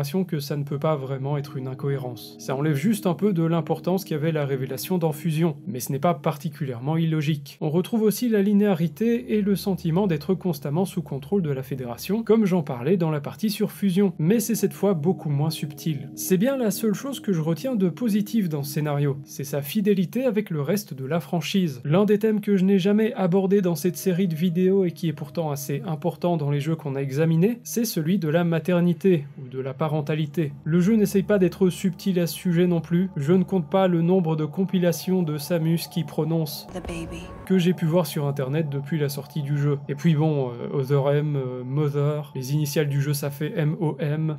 l'impression que ça ne peut pas vraiment être une incohérence. Ça enlève juste un peu de l'importance qu'avait la révélation dans Fusion, mais ce n'est pas particulièrement illogique. On retrouve aussi la linéarité et le sentiment d'être constamment sous contrôle de la Fédération, comme j'en parlais dans la partie sur Fusion, mais c'est cette fois beaucoup moins subtil. C'est bien la seule chose que je retiens de positif dans ce scénario, c'est sa fidélité avec le reste de la franchise. L'un des thèmes que je n'ai jamais abordé dans cette série de vidéos et qui est pourtant assez important dans les jeux qu'on a examinés, c'est celui de la maternité, ou de la parentalité. Le jeu n'essaye pas d'être subtil à ce sujet non plus, je ne compte pas le nombre de compilations de Samus qui prononcent The baby. que j'ai pu voir sur internet depuis la sortie du jeu. Et puis bon, Other M, Mother, les initiales du jeu ça fait MOM,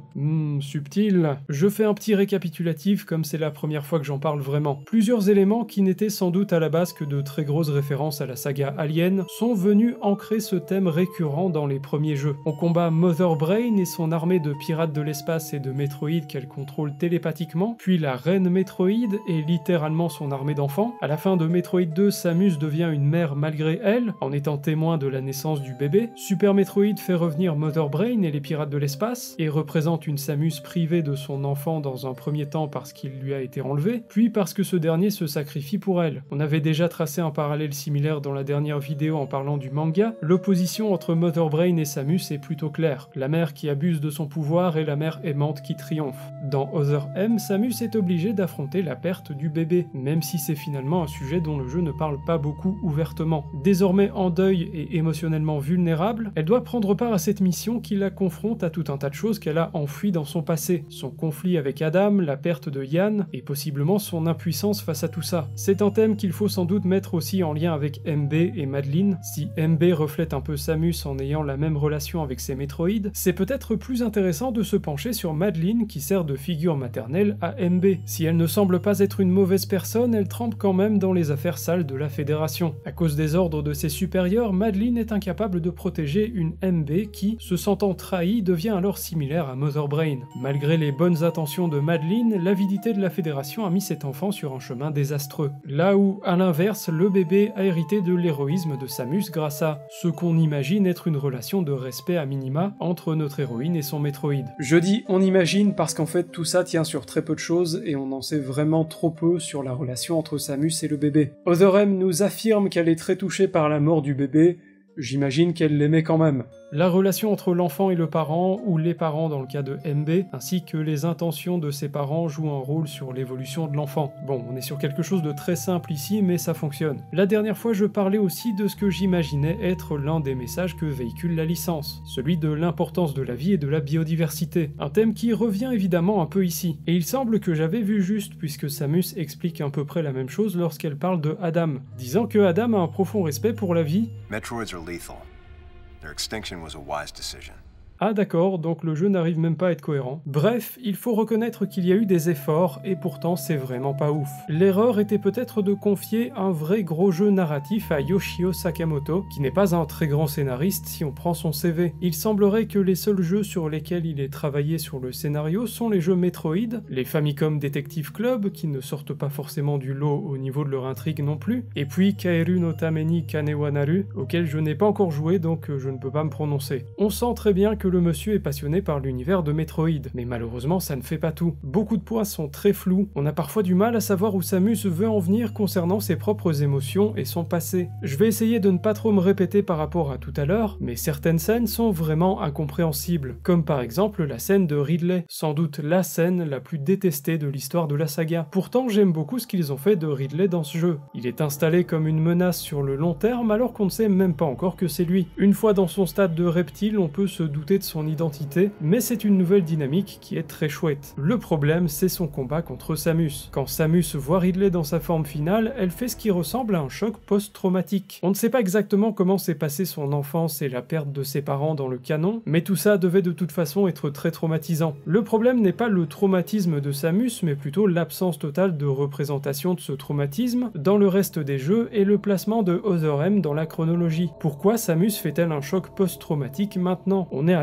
subtil. Je fais un petit récapitulatif comme c'est la première fois que j'en parle vraiment. Plusieurs éléments qui n'étaient sans doute à la base que de très grosses références à la saga Alien sont venus ancrer ce thème récurrent dans les premiers jeux. On combat Mother Brain et son armée de pirates de l'espace et de Metroid qu'elle contrôle télépathiquement, puis la reine Metroid et littéralement son armée d'enfants. À la fin de Metroid 2, Samus devient une mère malgré elle, en étant témoin de la naissance du bébé. Super Metroid fait revenir Mother Brain et les pirates de l'espace, et représente une Samus privée de son enfant dans un premier temps parce qu'il lui a été enlevé, puis parce que ce dernier se sacrifie pour elle. On avait déjà tracé un parallèle similaire dans la dernière vidéo en parlant du manga. L'opposition entre Mother Brain et Samus est plutôt claire. La mère qui abuse de son pouvoir et la mère aimante qui triomphe. Dans Other M, Samus est obligée d'affronter la perte du bébé, même si c'est finalement un sujet dont le jeu ne parle pas beaucoup ouvertement. Désormais en deuil et émotionnellement vulnérable, elle doit prendre part à cette mission qui la confronte à tout un tas de choses qu'elle a enfouies dans son passé. Son conflit avec Adam, la perte de Yann, et possiblement son impuissance face à tout ça. C'est un thème qu'il faut sans doute mettre aussi en lien avec MB et Madeline. Si MB reflète un peu Samus en ayant la même relation avec ses Metroid, c'est peut-être plus intéressant de se pencher sur Madeline qui sert de figure maternelle à MB. Si elle ne semble pas être une mauvaise personne, elle trempe quand même dans les affaires sales de la Fédération. À cause des ordres de ses supérieurs, Madeline est incapable de protéger une MB qui, se sentant trahie, devient alors similaire à Mother Brain. Malgré les bonnes intentions de Madeline, l'avidité de la Fédération a mis cet enfant sur un chemin désastreux. Là où, à l'inverse, le bébé a hérité de l'héroïsme de Samus grâce à ce qu'on imagine être une relation de respect à minima entre notre héroïne et son Metroid. Je dis on imagine parce qu'en fait tout ça tient sur très peu de choses et on en sait vraiment trop peu sur la relation entre Samus et le bébé. Other M nous affirme qu'elle est très touchée par la mort du bébé, j'imagine qu'elle l'aimait quand même. La relation entre l'enfant et le parent, ou les parents dans le cas de MB, ainsi que les intentions de ses parents jouent un rôle sur l'évolution de l'enfant. Bon, on est sur quelque chose de très simple ici, mais ça fonctionne. La dernière fois, je parlais aussi de ce que j'imaginais être l'un des messages que véhicule la licence, celui de l'importance de la vie et de la biodiversité, un thème qui revient évidemment un peu ici. Et il semble que j'avais vu juste, puisque Samus explique à peu près la même chose lorsqu'elle parle de Adam, disant que Adam a un profond respect pour la vie. Metroids are lethal. Their extinction was a wise decision. Ah d'accord, donc le jeu n'arrive même pas à être cohérent. Bref, il faut reconnaître qu'il y a eu des efforts, et pourtant c'est vraiment pas ouf. L'erreur était peut-être de confier un vrai gros jeu narratif à Yoshio Sakamoto, qui n'est pas un très grand scénariste si on prend son CV. Il semblerait que les seuls jeux sur lesquels il ait travaillé sur le scénario sont les jeux Metroid, les Famicom Detective Club, qui ne sortent pas forcément du lot au niveau de leur intrigue non plus, et puis Kaeru no Tameni Kanewanaru, auquel je n'ai pas encore joué donc je ne peux pas me prononcer. On sent très bien que le monsieur est passionné par l'univers de Metroid, mais malheureusement ça ne fait pas tout. Beaucoup de points sont très flous, on a parfois du mal à savoir où Samus veut en venir concernant ses propres émotions et son passé. Je vais essayer de ne pas trop me répéter par rapport à tout à l'heure, mais certaines scènes sont vraiment incompréhensibles, comme par exemple la scène de Ridley, sans doute la scène la plus détestée de l'histoire de la saga. Pourtant j'aime beaucoup ce qu'ils ont fait de Ridley dans ce jeu. Il est installé comme une menace sur le long terme alors qu'on ne sait même pas encore que c'est lui. Une fois dans son stade de reptile, on peut se douter de son identité, mais c'est une nouvelle dynamique qui est très chouette. Le problème, c'est son combat contre Samus. Quand Samus voit Ridley dans sa forme finale, elle fait ce qui ressemble à un choc post-traumatique. On ne sait pas exactement comment s'est passée son enfance et la perte de ses parents dans le canon, mais tout ça devait de toute façon être très traumatisant. Le problème n'est pas le traumatisme de Samus, mais plutôt l'absence totale de représentation de ce traumatisme dans le reste des jeux et le placement de Other M dans la chronologie. Pourquoi Samus fait-elle un choc post-traumatique maintenant? On est à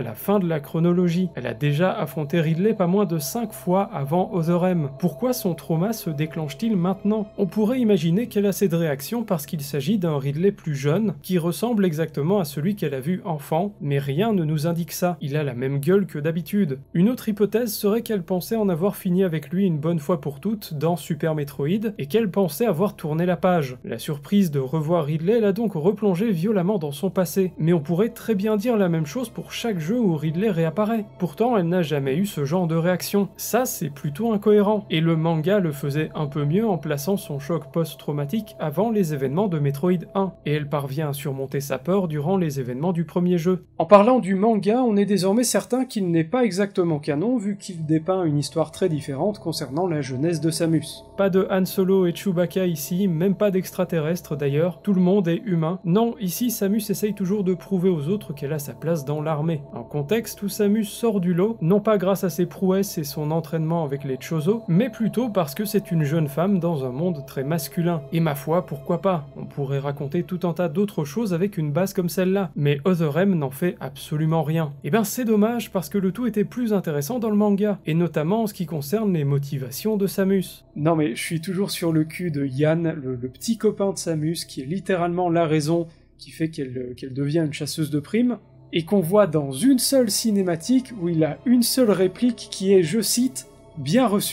la fin de la chronologie. Elle a déjà affronté Ridley pas moins de 5 fois avant Other M. Pourquoi son trauma se déclenche-t-il maintenant? On pourrait imaginer qu'elle a cette réaction parce qu'il s'agit d'un Ridley plus jeune, qui ressemble exactement à celui qu'elle a vu enfant, mais rien ne nous indique ça. Il a la même gueule que d'habitude. Une autre hypothèse serait qu'elle pensait en avoir fini avec lui une bonne fois pour toutes dans Super Metroid, et qu'elle pensait avoir tourné la page. La surprise de revoir Ridley l'a donc replongé violemment dans son passé. Mais on pourrait très bien dire la même chose pour chaque jeu où Ridley réapparaît. Pourtant, elle n'a jamais eu ce genre de réaction. Ça, c'est plutôt incohérent. Et le manga le faisait un peu mieux en plaçant son choc post-traumatique avant les événements de Metroid 1. Et elle parvient à surmonter sa peur durant les événements du premier jeu. En parlant du manga, on est désormais certain qu'il n'est pas exactement canon vu qu'il dépeint une histoire très différente concernant la jeunesse de Samus. Pas de Han Solo et Chewbacca ici, même pas d'extraterrestres d'ailleurs, tout le monde est humain. Non, ici Samus essaye toujours de prouver aux autres qu'elle a sa place dans l'armée. Un contexte où Samus sort du lot, non pas grâce à ses prouesses et son entraînement avec les Chozo, mais plutôt parce que c'est une jeune femme dans un monde très masculin. Et ma foi, pourquoi pas? On pourrait raconter tout un tas d'autres choses avec une base comme celle-là, mais Other M n'en fait absolument rien. Et ben c'est dommage parce que le tout était plus intéressant dans le manga, et notamment en ce qui concerne les motivations de Samus. Non mais je suis toujours sur le cul de Yann, le petit copain de Samus, qui est littéralement la raison qui fait qu'elle devient une chasseuse de primes, et qu'on voit dans une seule cinématique où il a une seule réplique qui est, je cite, « bien reçue ».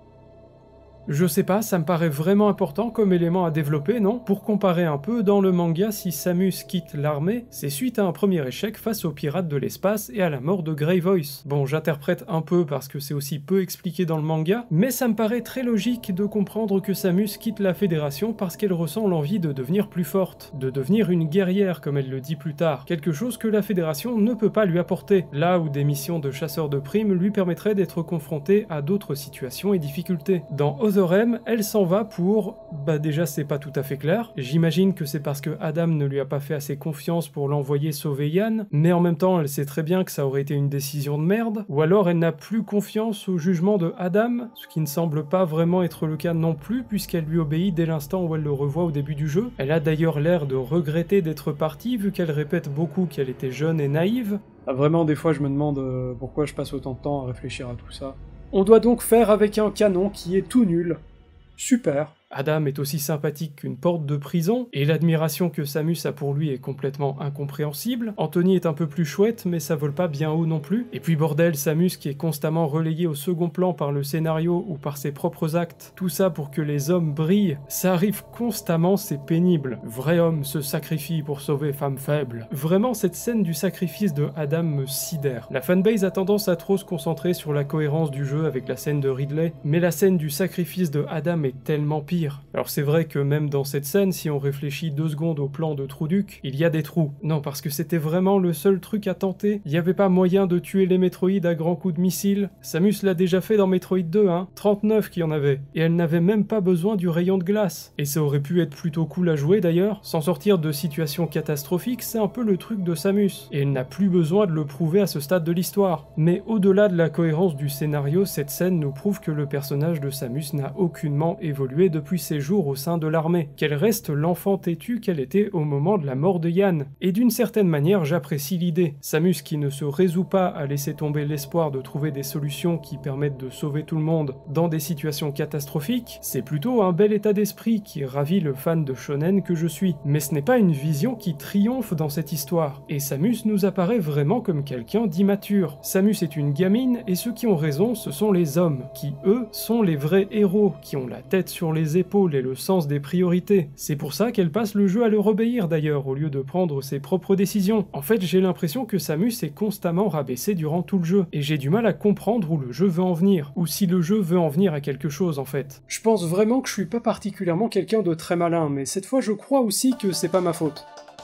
Je sais pas, ça me paraît vraiment important comme élément à développer, non? Pour comparer un peu, dans le manga, si Samus quitte l'armée, c'est suite à un premier échec face aux pirates de l'espace et à la mort de Grey Voice. Bon, j'interprète un peu parce que c'est aussi peu expliqué dans le manga, mais ça me paraît très logique de comprendre que Samus quitte la Fédération parce qu'elle ressent l'envie de devenir plus forte, de devenir une guerrière comme elle le dit plus tard, quelque chose que la Fédération ne peut pas lui apporter, là où des missions de chasseur de primes lui permettraient d'être confrontée à d'autres situations et difficultés. Dans Other M, elle s'en va pour... déjà c'est pas tout à fait clair, j'imagine que c'est parce que Adam ne lui a pas fait assez confiance pour l'envoyer sauver Yann, mais en même temps elle sait très bien que ça aurait été une décision de merde, ou alors elle n'a plus confiance au jugement de Adam, ce qui ne semble pas vraiment être le cas non plus puisqu'elle lui obéit dès l'instant où elle le revoit au début du jeu. Elle a d'ailleurs l'air de regretter d'être partie vu qu'elle répète beaucoup qu'elle était jeune et naïve. Ah, vraiment des fois je me demande pourquoi je passe autant de temps à réfléchir à tout ça. On doit donc faire avec un canon qui est tout nul. Super. Adam est aussi sympathique qu'une porte de prison, et l'admiration que Samus a pour lui est complètement incompréhensible. Anthony est un peu plus chouette, mais ça vole pas bien haut non plus. Et puis bordel, Samus qui est constamment relégué au second plan par le scénario ou par ses propres actes. Tout ça pour que les hommes brillent. Ça arrive constamment, c'est pénible. Vrai homme se sacrifie pour sauver femme faible. Vraiment, cette scène du sacrifice de Adam me sidère. La fanbase a tendance à trop se concentrer sur la cohérence du jeu avec la scène de Ridley, mais la scène du sacrifice de Adam est tellement pire. Alors c'est vrai que même dans cette scène, si on réfléchit 2 secondes au plan de Trouduc, il y a des trous. Non, parce que c'était vraiment le seul truc à tenter. Il n'y avait pas moyen de tuer les Metroid à grands coups de missile. Samus l'a déjà fait dans Metroid 2, 39 qu'il y en avait. Et elle n'avait même pas besoin du rayon de glace. Et ça aurait pu être plutôt cool à jouer d'ailleurs. S'en sortir de situations catastrophiques, c'est un peu le truc de Samus. Et elle n'a plus besoin de le prouver à ce stade de l'histoire. Mais au-delà de la cohérence du scénario, cette scène nous prouve que le personnage de Samus n'a aucunement évolué depuis ses jours au sein de l'armée, qu'elle reste l'enfant têtu qu'elle était au moment de la mort de Yann. Et d'une certaine manière, j'apprécie l'idée. Samus qui ne se résout pas à laisser tomber l'espoir de trouver des solutions qui permettent de sauver tout le monde dans des situations catastrophiques, c'est plutôt un bel état d'esprit qui ravit le fan de shonen que je suis. Mais ce n'est pas une vision qui triomphe dans cette histoire. Et Samus nous apparaît vraiment comme quelqu'un d'immature. Samus est une gamine et ceux qui ont raison, ce sont les hommes, qui eux sont les vrais héros, qui ont la tête sur les épaules et le sens des priorités. C'est pour ça qu'elle passe le jeu à leur obéir d'ailleurs, au lieu de prendre ses propres décisions. En fait, j'ai l'impression que Samus est constamment rabaissée durant tout le jeu, et j'ai du mal à comprendre où le jeu veut en venir, ou si le jeu veut en venir à quelque chose en fait. Je pense vraiment que je suis pas particulièrement quelqu'un de très malin, mais cette fois je crois aussi que c'est pas ma faute.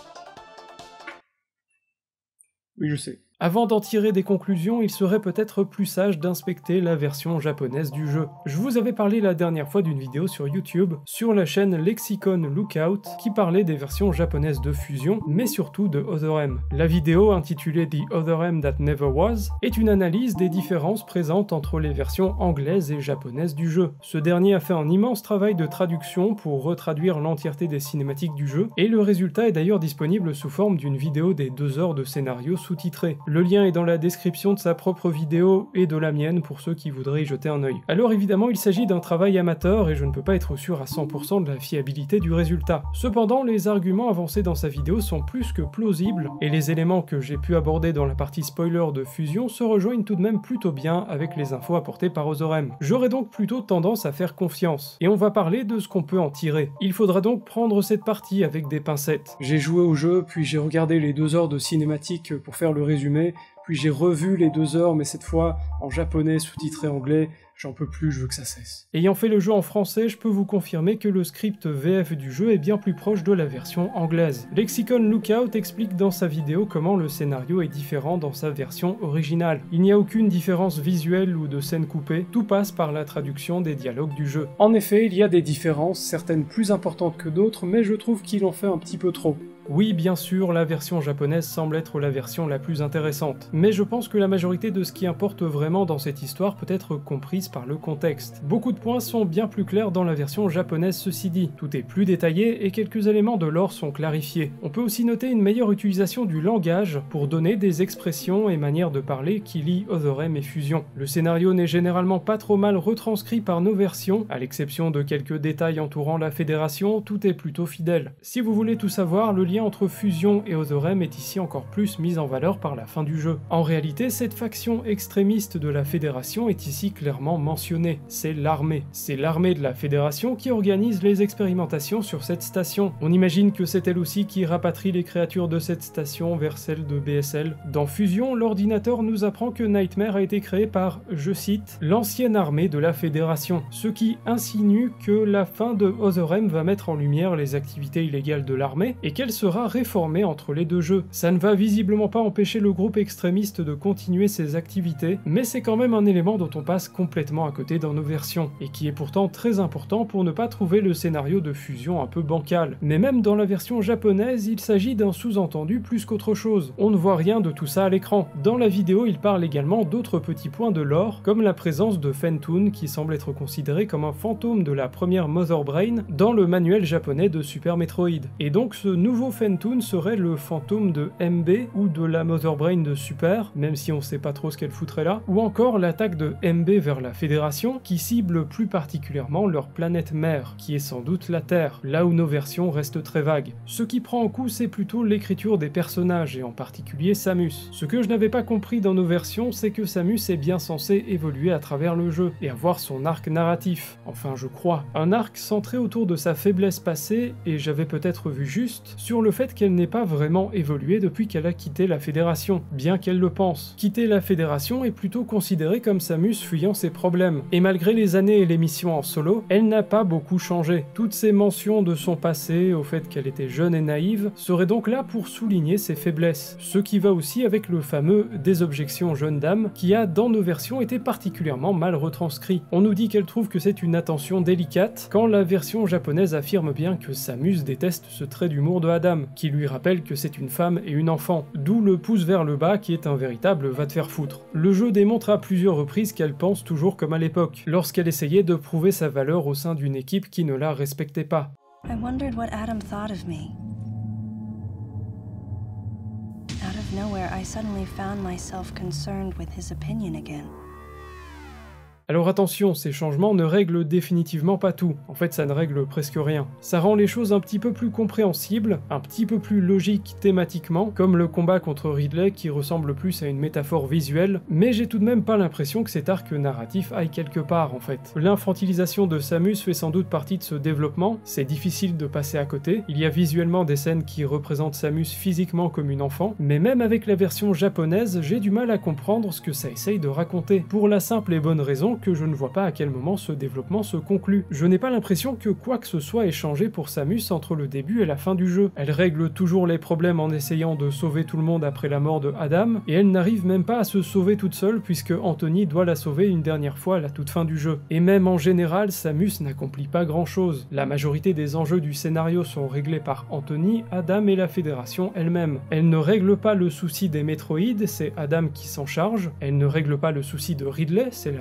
Oui, je sais. Avant d'en tirer des conclusions, il serait peut-être plus sage d'inspecter la version japonaise du jeu. Je vous avais parlé la dernière fois d'une vidéo sur YouTube, sur la chaîne Lexicon Lookout, qui parlait des versions japonaises de Fusion, mais surtout de Other M. La vidéo, intitulée The Other M That Never Was, est une analyse des différences présentes entre les versions anglaises et japonaises du jeu. Ce dernier a fait un immense travail de traduction pour retraduire l'entièreté des cinématiques du jeu, et le résultat est d'ailleurs disponible sous forme d'une vidéo des 2 heures de scénario sous-titré. Le lien est dans la description de sa propre vidéo et de la mienne pour ceux qui voudraient y jeter un œil. Alors évidemment, il s'agit d'un travail amateur et je ne peux pas être sûr à 100% de la fiabilité du résultat. Cependant, les arguments avancés dans sa vidéo sont plus que plausibles et les éléments que j'ai pu aborder dans la partie spoiler de Fusion se rejoignent tout de même plutôt bien avec les infos apportées par Otherem. J'aurais donc plutôt tendance à faire confiance. Et on va parler de ce qu'on peut en tirer. Il faudra donc prendre cette partie avec des pincettes. J'ai joué au jeu, puis j'ai regardé les 2 heures de cinématique pour faire le résumé, puis j'ai revu les 2 heures, mais cette fois en japonais sous-titré anglais. J'en peux plus, je veux que ça cesse. Ayant fait le jeu en français, je peux vous confirmer que le script VF du jeu est bien plus proche de la version anglaise. Lexicon Lookout explique dans sa vidéo comment le scénario est différent dans sa version originale. Il n'y a aucune différence visuelle ou de scène coupée, tout passe par la traduction des dialogues du jeu. En effet, il y a des différences, certaines plus importantes que d'autres, mais je trouve qu'il en fait un petit peu trop. Oui, bien sûr, la version japonaise semble être la version la plus intéressante, mais je pense que la majorité de ce qui importe vraiment dans cette histoire peut être comprise par le contexte. Beaucoup de points sont bien plus clairs dans la version japonaise ceci dit, tout est plus détaillé et quelques éléments de lore sont clarifiés. On peut aussi noter une meilleure utilisation du langage pour donner des expressions et manières de parler qui lient Otherem et Fusion. Le scénario n'est généralement pas trop mal retranscrit par nos versions, à l'exception de quelques détails entourant la fédération, tout est plutôt fidèle. Si vous voulez tout savoir, le lien entre Fusion et Otherem est ici encore plus mis en valeur par la fin du jeu. En réalité, cette faction extrémiste de la Fédération est ici clairement mentionnée. C'est l'armée. C'est l'armée de la Fédération qui organise les expérimentations sur cette station. On imagine que c'est elle aussi qui rapatrie les créatures de cette station vers celles de BSL. Dans Fusion, l'ordinateur nous apprend que Nightmare a été créé par, je cite, l'ancienne armée de la Fédération, ce qui insinue que la fin de Otherem va mettre en lumière les activités illégales de l'armée et qu'elle sera réformée entre les deux jeux. Ça ne va visiblement pas empêcher le groupe extrémiste de continuer ses activités, mais c'est quand même un élément dont on passe complètement à côté dans nos versions, et qui est pourtant très important pour ne pas trouver le scénario de Fusion un peu bancal. Mais même dans la version japonaise, il s'agit d'un sous-entendu plus qu'autre chose. On ne voit rien de tout ça à l'écran. Dans la vidéo, il parle également d'autres petits points de lore, comme la présence de Fentoon, qui semble être considéré comme un fantôme de la première Mother Brain dans le manuel japonais de Super Metroid. Et donc ce nouveau Fentoon serait le fantôme de MB ou de la Mother Brain de Super, même si on sait pas trop ce qu'elle foutrait là, ou encore l'attaque de MB vers la Fédération qui cible plus particulièrement leur planète mère, qui est sans doute la Terre, là où nos versions restent très vagues. Ce qui prend en coup, c'est plutôt l'écriture des personnages, et en particulier Samus. Ce que je n'avais pas compris dans nos versions, c'est que Samus est bien censé évoluer à travers le jeu, et avoir son arc narratif. Enfin, je crois. Un arc centré autour de sa faiblesse passée, et j'avais peut-être vu juste, sur le fait qu'elle n'ait pas vraiment évolué depuis qu'elle a quitté la Fédération, bien qu'elle le pense. Quitter la Fédération est plutôt considéré comme Samus fuyant ses problèmes, et malgré les années et les missions en solo, elle n'a pas beaucoup changé. Toutes ces mentions de son passé, au fait qu'elle était jeune et naïve, seraient donc là pour souligner ses faiblesses, ce qui va aussi avec le fameux « des objections jeune dame » qui a dans nos versions été particulièrement mal retranscrit. On nous dit qu'elle trouve que c'est une attention délicate, quand la version japonaise affirme bien que Samus déteste ce trait d'humour de Adam, qui lui rappelle que c'est une femme et une enfant, d'où le pouce vers le bas qui est un véritable va te faire foutre. Le jeu démontre à plusieurs reprises qu'elle pense toujours comme à l'époque, lorsqu'elle essayait de prouver sa valeur au sein d'une équipe qui ne la respectait pas. I wondered what Adam thought of me. Out of nowhere, I suddenly found myself concerned with his opinion again. Alors attention, ces changements ne règlent définitivement pas tout. En fait, ça ne règle presque rien. Ça rend les choses un petit peu plus compréhensibles, un petit peu plus logiques thématiquement, comme le combat contre Ridley qui ressemble plus à une métaphore visuelle, mais j'ai tout de même pas l'impression que cet arc narratif aille quelque part en fait. L'infantilisation de Samus fait sans doute partie de ce développement, c'est difficile de passer à côté, il y a visuellement des scènes qui représentent Samus physiquement comme une enfant, mais même avec la version japonaise, j'ai du mal à comprendre ce que ça essaye de raconter, pour la simple et bonne raison que je ne vois pas à quel moment ce développement se conclut. Je n'ai pas l'impression que quoi que ce soit ait changé pour Samus entre le début et la fin du jeu. Elle règle toujours les problèmes en essayant de sauver tout le monde après la mort de Adam, et elle n'arrive même pas à se sauver toute seule puisque Anthony doit la sauver une dernière fois à la toute fin du jeu. Et même en général, Samus n'accomplit pas grand chose. La majorité des enjeux du scénario sont réglés par Anthony, Adam et la Fédération elle-même. Elle ne règle pas le souci des Metroïdes, c'est Adam qui s'en charge. Elle ne règle pas le souci de Ridley, c'est la reine Metroid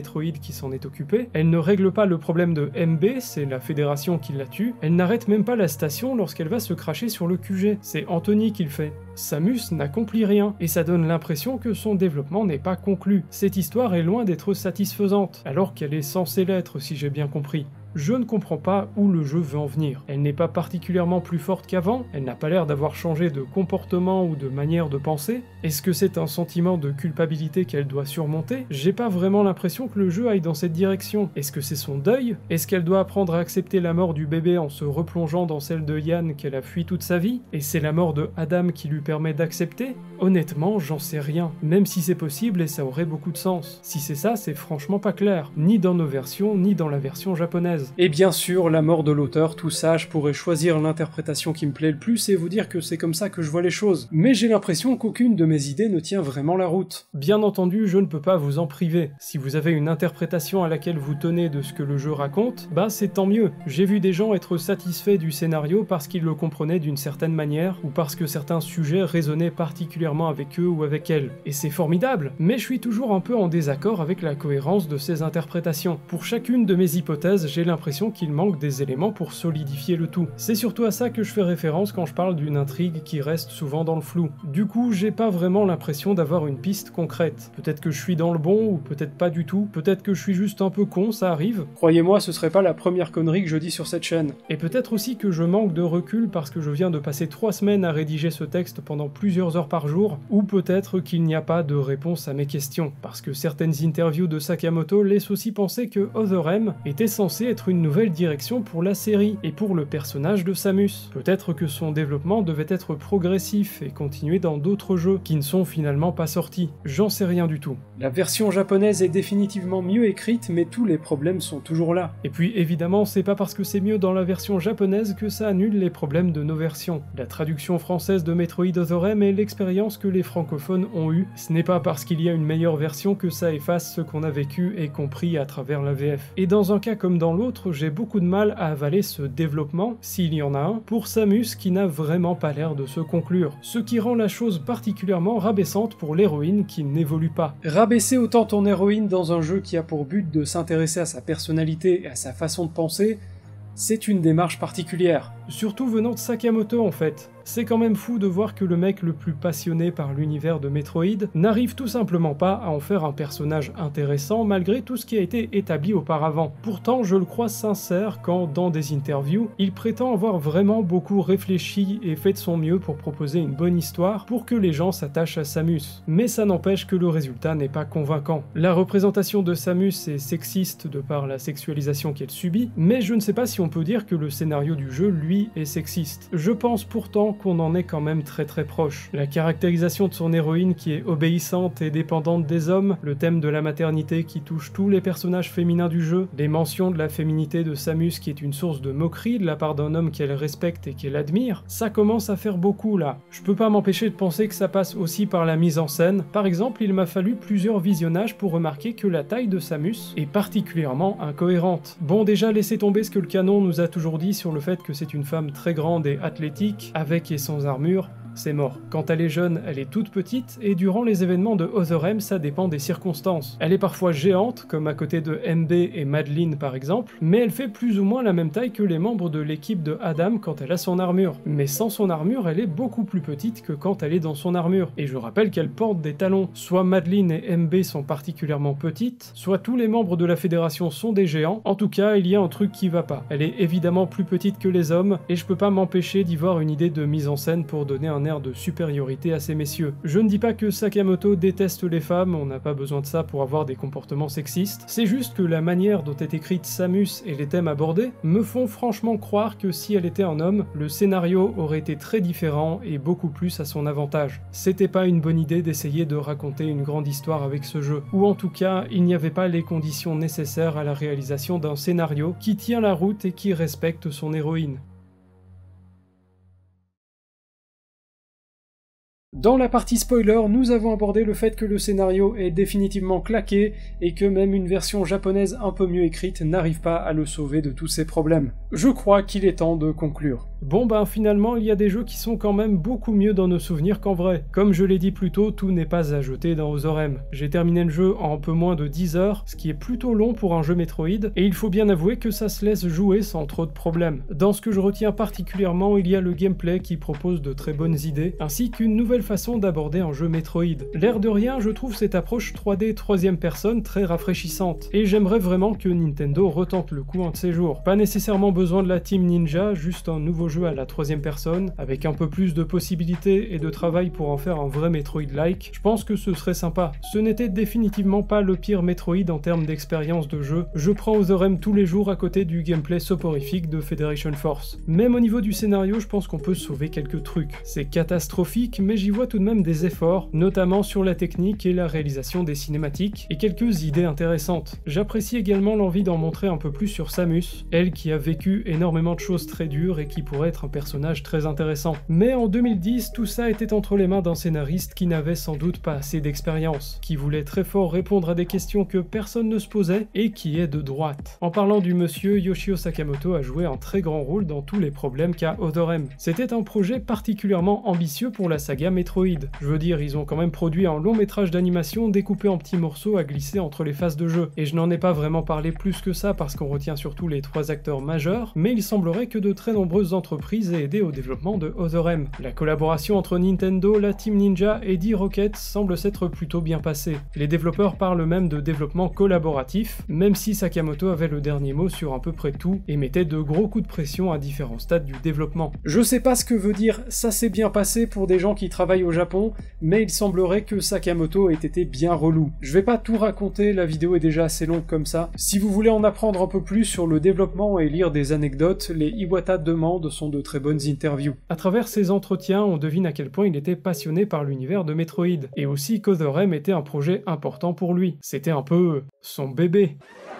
Metroid qui s'en est occupé, elle ne règle pas le problème de MB, c'est la fédération qui la tue, elle n'arrête même pas la station lorsqu'elle va se cracher sur le QG, c'est Anthony qui le fait. Samus n'accomplit rien, et ça donne l'impression que son développement n'est pas conclu. Cette histoire est loin d'être satisfaisante, alors qu'elle est censée l'être si j'ai bien compris. Je ne comprends pas où le jeu veut en venir. Elle n'est pas particulièrement plus forte qu'avant, elle n'a pas l'air d'avoir changé de comportement ou de manière de penser. Est-ce que c'est un sentiment de culpabilité qu'elle doit surmonter? J'ai pas vraiment l'impression que le jeu aille dans cette direction. Est-ce que c'est son deuil? Est-ce qu'elle doit apprendre à accepter la mort du bébé en se replongeant dans celle de Yann qu'elle a fui toute sa vie? Et c'est la mort de Adam qui lui permet d'accepter? Honnêtement, j'en sais rien. Même si c'est possible et ça aurait beaucoup de sens. Si c'est ça, c'est franchement pas clair. Ni dans nos versions, ni dans la version japonaise. Et bien sûr, la mort de l'auteur, tout ça, je pourrais choisir l'interprétation qui me plaît le plus et vous dire que c'est comme ça que je vois les choses. Mais j'ai l'impression qu'aucune de mes idées ne tient vraiment la route. Bien entendu, je ne peux pas vous en priver. Si vous avez une interprétation à laquelle vous tenez de ce que le jeu raconte, bah c'est tant mieux. J'ai vu des gens être satisfaits du scénario parce qu'ils le comprenaient d'une certaine manière, ou parce que certains sujets résonnaient particulièrement avec eux ou avec elles. Et c'est formidable, mais je suis toujours un peu en désaccord avec la cohérence de ces interprétations. Pour chacune de mes hypothèses, j'ai l'impression qu'il manque des éléments pour solidifier le tout. C'est surtout à ça que je fais référence quand je parle d'une intrigue qui reste souvent dans le flou. Du coup, j'ai pas vraiment l'impression d'avoir une piste concrète. Peut-être que je suis dans le bon, ou peut-être pas du tout. Peut-être que je suis juste un peu con, ça arrive. Croyez-moi, ce serait pas la première connerie que je dis sur cette chaîne. Et peut-être aussi que je manque de recul parce que je viens de passer 3 semaines à rédiger ce texte pendant plusieurs heures par jour, ou peut-être qu'il n'y a pas de réponse à mes questions, parce que certaines interviews de Sakamoto laissent aussi penser que Other M était censé être une nouvelle direction pour la série, et pour le personnage de Samus. Peut-être que son développement devait être progressif et continuer dans d'autres jeux, qui ne sont finalement pas sortis. J'en sais rien du tout. La version japonaise est définitivement mieux écrite, mais tous les problèmes sont toujours là. Et puis évidemment, c'est pas parce que c'est mieux dans la version japonaise que ça annule les problèmes de nos versions. La traduction française de Metroid Other M est l'expérience que les francophones ont eue. Ce n'est pas parce qu'il y a une meilleure version que ça efface ce qu'on a vécu et compris à travers la VF. Et dans un cas comme dans l'autre, j'ai beaucoup de mal à avaler ce développement, s'il y en a un, pour Samus qui n'a vraiment pas l'air de se conclure. Ce qui rend la chose particulièrement rabaissante pour l'héroïne qui n'évolue pas. Rabaisser autant ton héroïne dans un jeu qui a pour but de s'intéresser à sa personnalité et à sa façon de penser, c'est une démarche particulière. Surtout venant de Sakamoto en fait. C'est quand même fou de voir que le mec le plus passionné par l'univers de Metroid n'arrive tout simplement pas à en faire un personnage intéressant malgré tout ce qui a été établi auparavant. Pourtant, je le crois sincère quand, dans des interviews, il prétend avoir vraiment beaucoup réfléchi et fait de son mieux pour proposer une bonne histoire pour que les gens s'attachent à Samus. Mais ça n'empêche que le résultat n'est pas convaincant. La représentation de Samus est sexiste de par la sexualisation qu'elle subit, mais je ne sais pas si on peut dire que le scénario du jeu, lui, est sexiste. Je pense pourtant qu'on en est quand même très proche. La caractérisation de son héroïne qui est obéissante et dépendante des hommes, le thème de la maternité qui touche tous les personnages féminins du jeu, les mentions de la féminité de Samus qui est une source de moquerie de la part d'un homme qu'elle respecte et qu'elle admire, ça commence à faire beaucoup là. Je peux pas m'empêcher de penser que ça passe aussi par la mise en scène. Par exemple, il m'a fallu plusieurs visionnages pour remarquer que la taille de Samus est particulièrement incohérente. Bon, déjà laissez tomber ce que le canon nous a toujours dit sur le fait que c'est une femme très grande et athlétique, avec et sans armure, c'est mort. Quand elle est jeune, elle est toute petite, et durant les événements de Other M, ça dépend des circonstances. Elle est parfois géante, comme à côté de MB et Madeline par exemple, mais elle fait plus ou moins la même taille que les membres de l'équipe de Adam quand elle a son armure. Mais sans son armure, elle est beaucoup plus petite que quand elle est dans son armure. Et je rappelle qu'elle porte des talons. Soit Madeline et MB sont particulièrement petites, soit tous les membres de la fédération sont des géants. En tout cas, il y a un truc qui va pas. Elle est évidemment plus petite que les hommes, et je peux pas m'empêcher d'y voir une idée de mise en scène pour donner un air de supériorité à ces messieurs. Je ne dis pas que Sakamoto déteste les femmes, on n'a pas besoin de ça pour avoir des comportements sexistes, c'est juste que la manière dont est écrite Samus et les thèmes abordés me font franchement croire que si elle était un homme, le scénario aurait été très différent et beaucoup plus à son avantage. C'était pas une bonne idée d'essayer de raconter une grande histoire avec ce jeu, ou en tout cas, il n'y avait pas les conditions nécessaires à la réalisation d'un scénario qui tient la route et qui respecte son héroïne. Dans la partie spoiler, nous avons abordé le fait que le scénario est définitivement claqué et que même une version japonaise un peu mieux écrite n'arrive pas à le sauver de tous ses problèmes. Je crois qu'il est temps de conclure. Bon ben finalement il y a des jeux qui sont quand même beaucoup mieux dans nos souvenirs qu'en vrai. Comme je l'ai dit plus tôt, tout n'est pas à jeter dans Other M. J'ai terminé le jeu en un peu moins de 10 heures, ce qui est plutôt long pour un jeu Metroid, et il faut bien avouer que ça se laisse jouer sans trop de problèmes. Dans ce que je retiens particulièrement, il y a le gameplay qui propose de très bonnes idées, ainsi qu'une nouvelle façon d'aborder un jeu Metroid. L'air de rien, je trouve cette approche 3D troisième personne très rafraîchissante, et j'aimerais vraiment que Nintendo retente le coup un de ces jours. Pas nécessairement besoin de la Team Ninja, juste un nouveau jeu à la troisième personne, avec un peu plus de possibilités et de travail pour en faire un vrai Metroid-like, je pense que ce serait sympa. Ce n'était définitivement pas le pire Metroid en termes d'expérience de jeu. Je prends Other M tous les jours à côté du gameplay soporifique de Federation Force. Même au niveau du scénario, je pense qu'on peut sauver quelques trucs. C'est catastrophique, mais j'y vois tout de même des efforts, notamment sur la technique et la réalisation des cinématiques, et quelques idées intéressantes. J'apprécie également l'envie d'en montrer un peu plus sur Samus, elle qui a vécu énormément de choses très dures et qui pourrait être un personnage très intéressant. Mais en 2010, tout ça était entre les mains d'un scénariste qui n'avait sans doute pas assez d'expérience, qui voulait très fort répondre à des questions que personne ne se posait et qui est de droite. En parlant du monsieur, Yoshio Sakamoto a joué un très grand rôle dans tous les problèmes qu'a Other M. C'était un projet particulièrement ambitieux pour la saga Metroid. Je veux dire, ils ont quand même produit un long métrage d'animation découpé en petits morceaux à glisser entre les phases de jeu. Et je n'en ai pas vraiment parlé plus que ça parce qu'on retient surtout les 3 acteurs majeurs, mais il semblerait que de très nombreuses entreprises aient aidé au développement de Other M. La collaboration entre Nintendo, la Team Ninja et D-Rocket semble s'être plutôt bien passée. Les développeurs parlent même de développement collaboratif, même si Sakamoto avait le dernier mot sur à peu près tout et mettait de gros coups de pression à différents stades du développement. Je sais pas ce que veut dire ça s'est bien passé pour des gens qui travaillent au Japon, mais il semblerait que Sakamoto ait été bien relou. Je vais pas tout raconter, la vidéo est déjà assez longue comme ça. Si vous voulez en apprendre un peu plus sur le développement et lire des anecdotes, les Iwata Demandes sont de très bonnes interviews. À travers ces entretiens, on devine à quel point il était passionné par l'univers de Metroid, et aussi qu'Other M était un projet important pour lui. C'était un peu son bébé.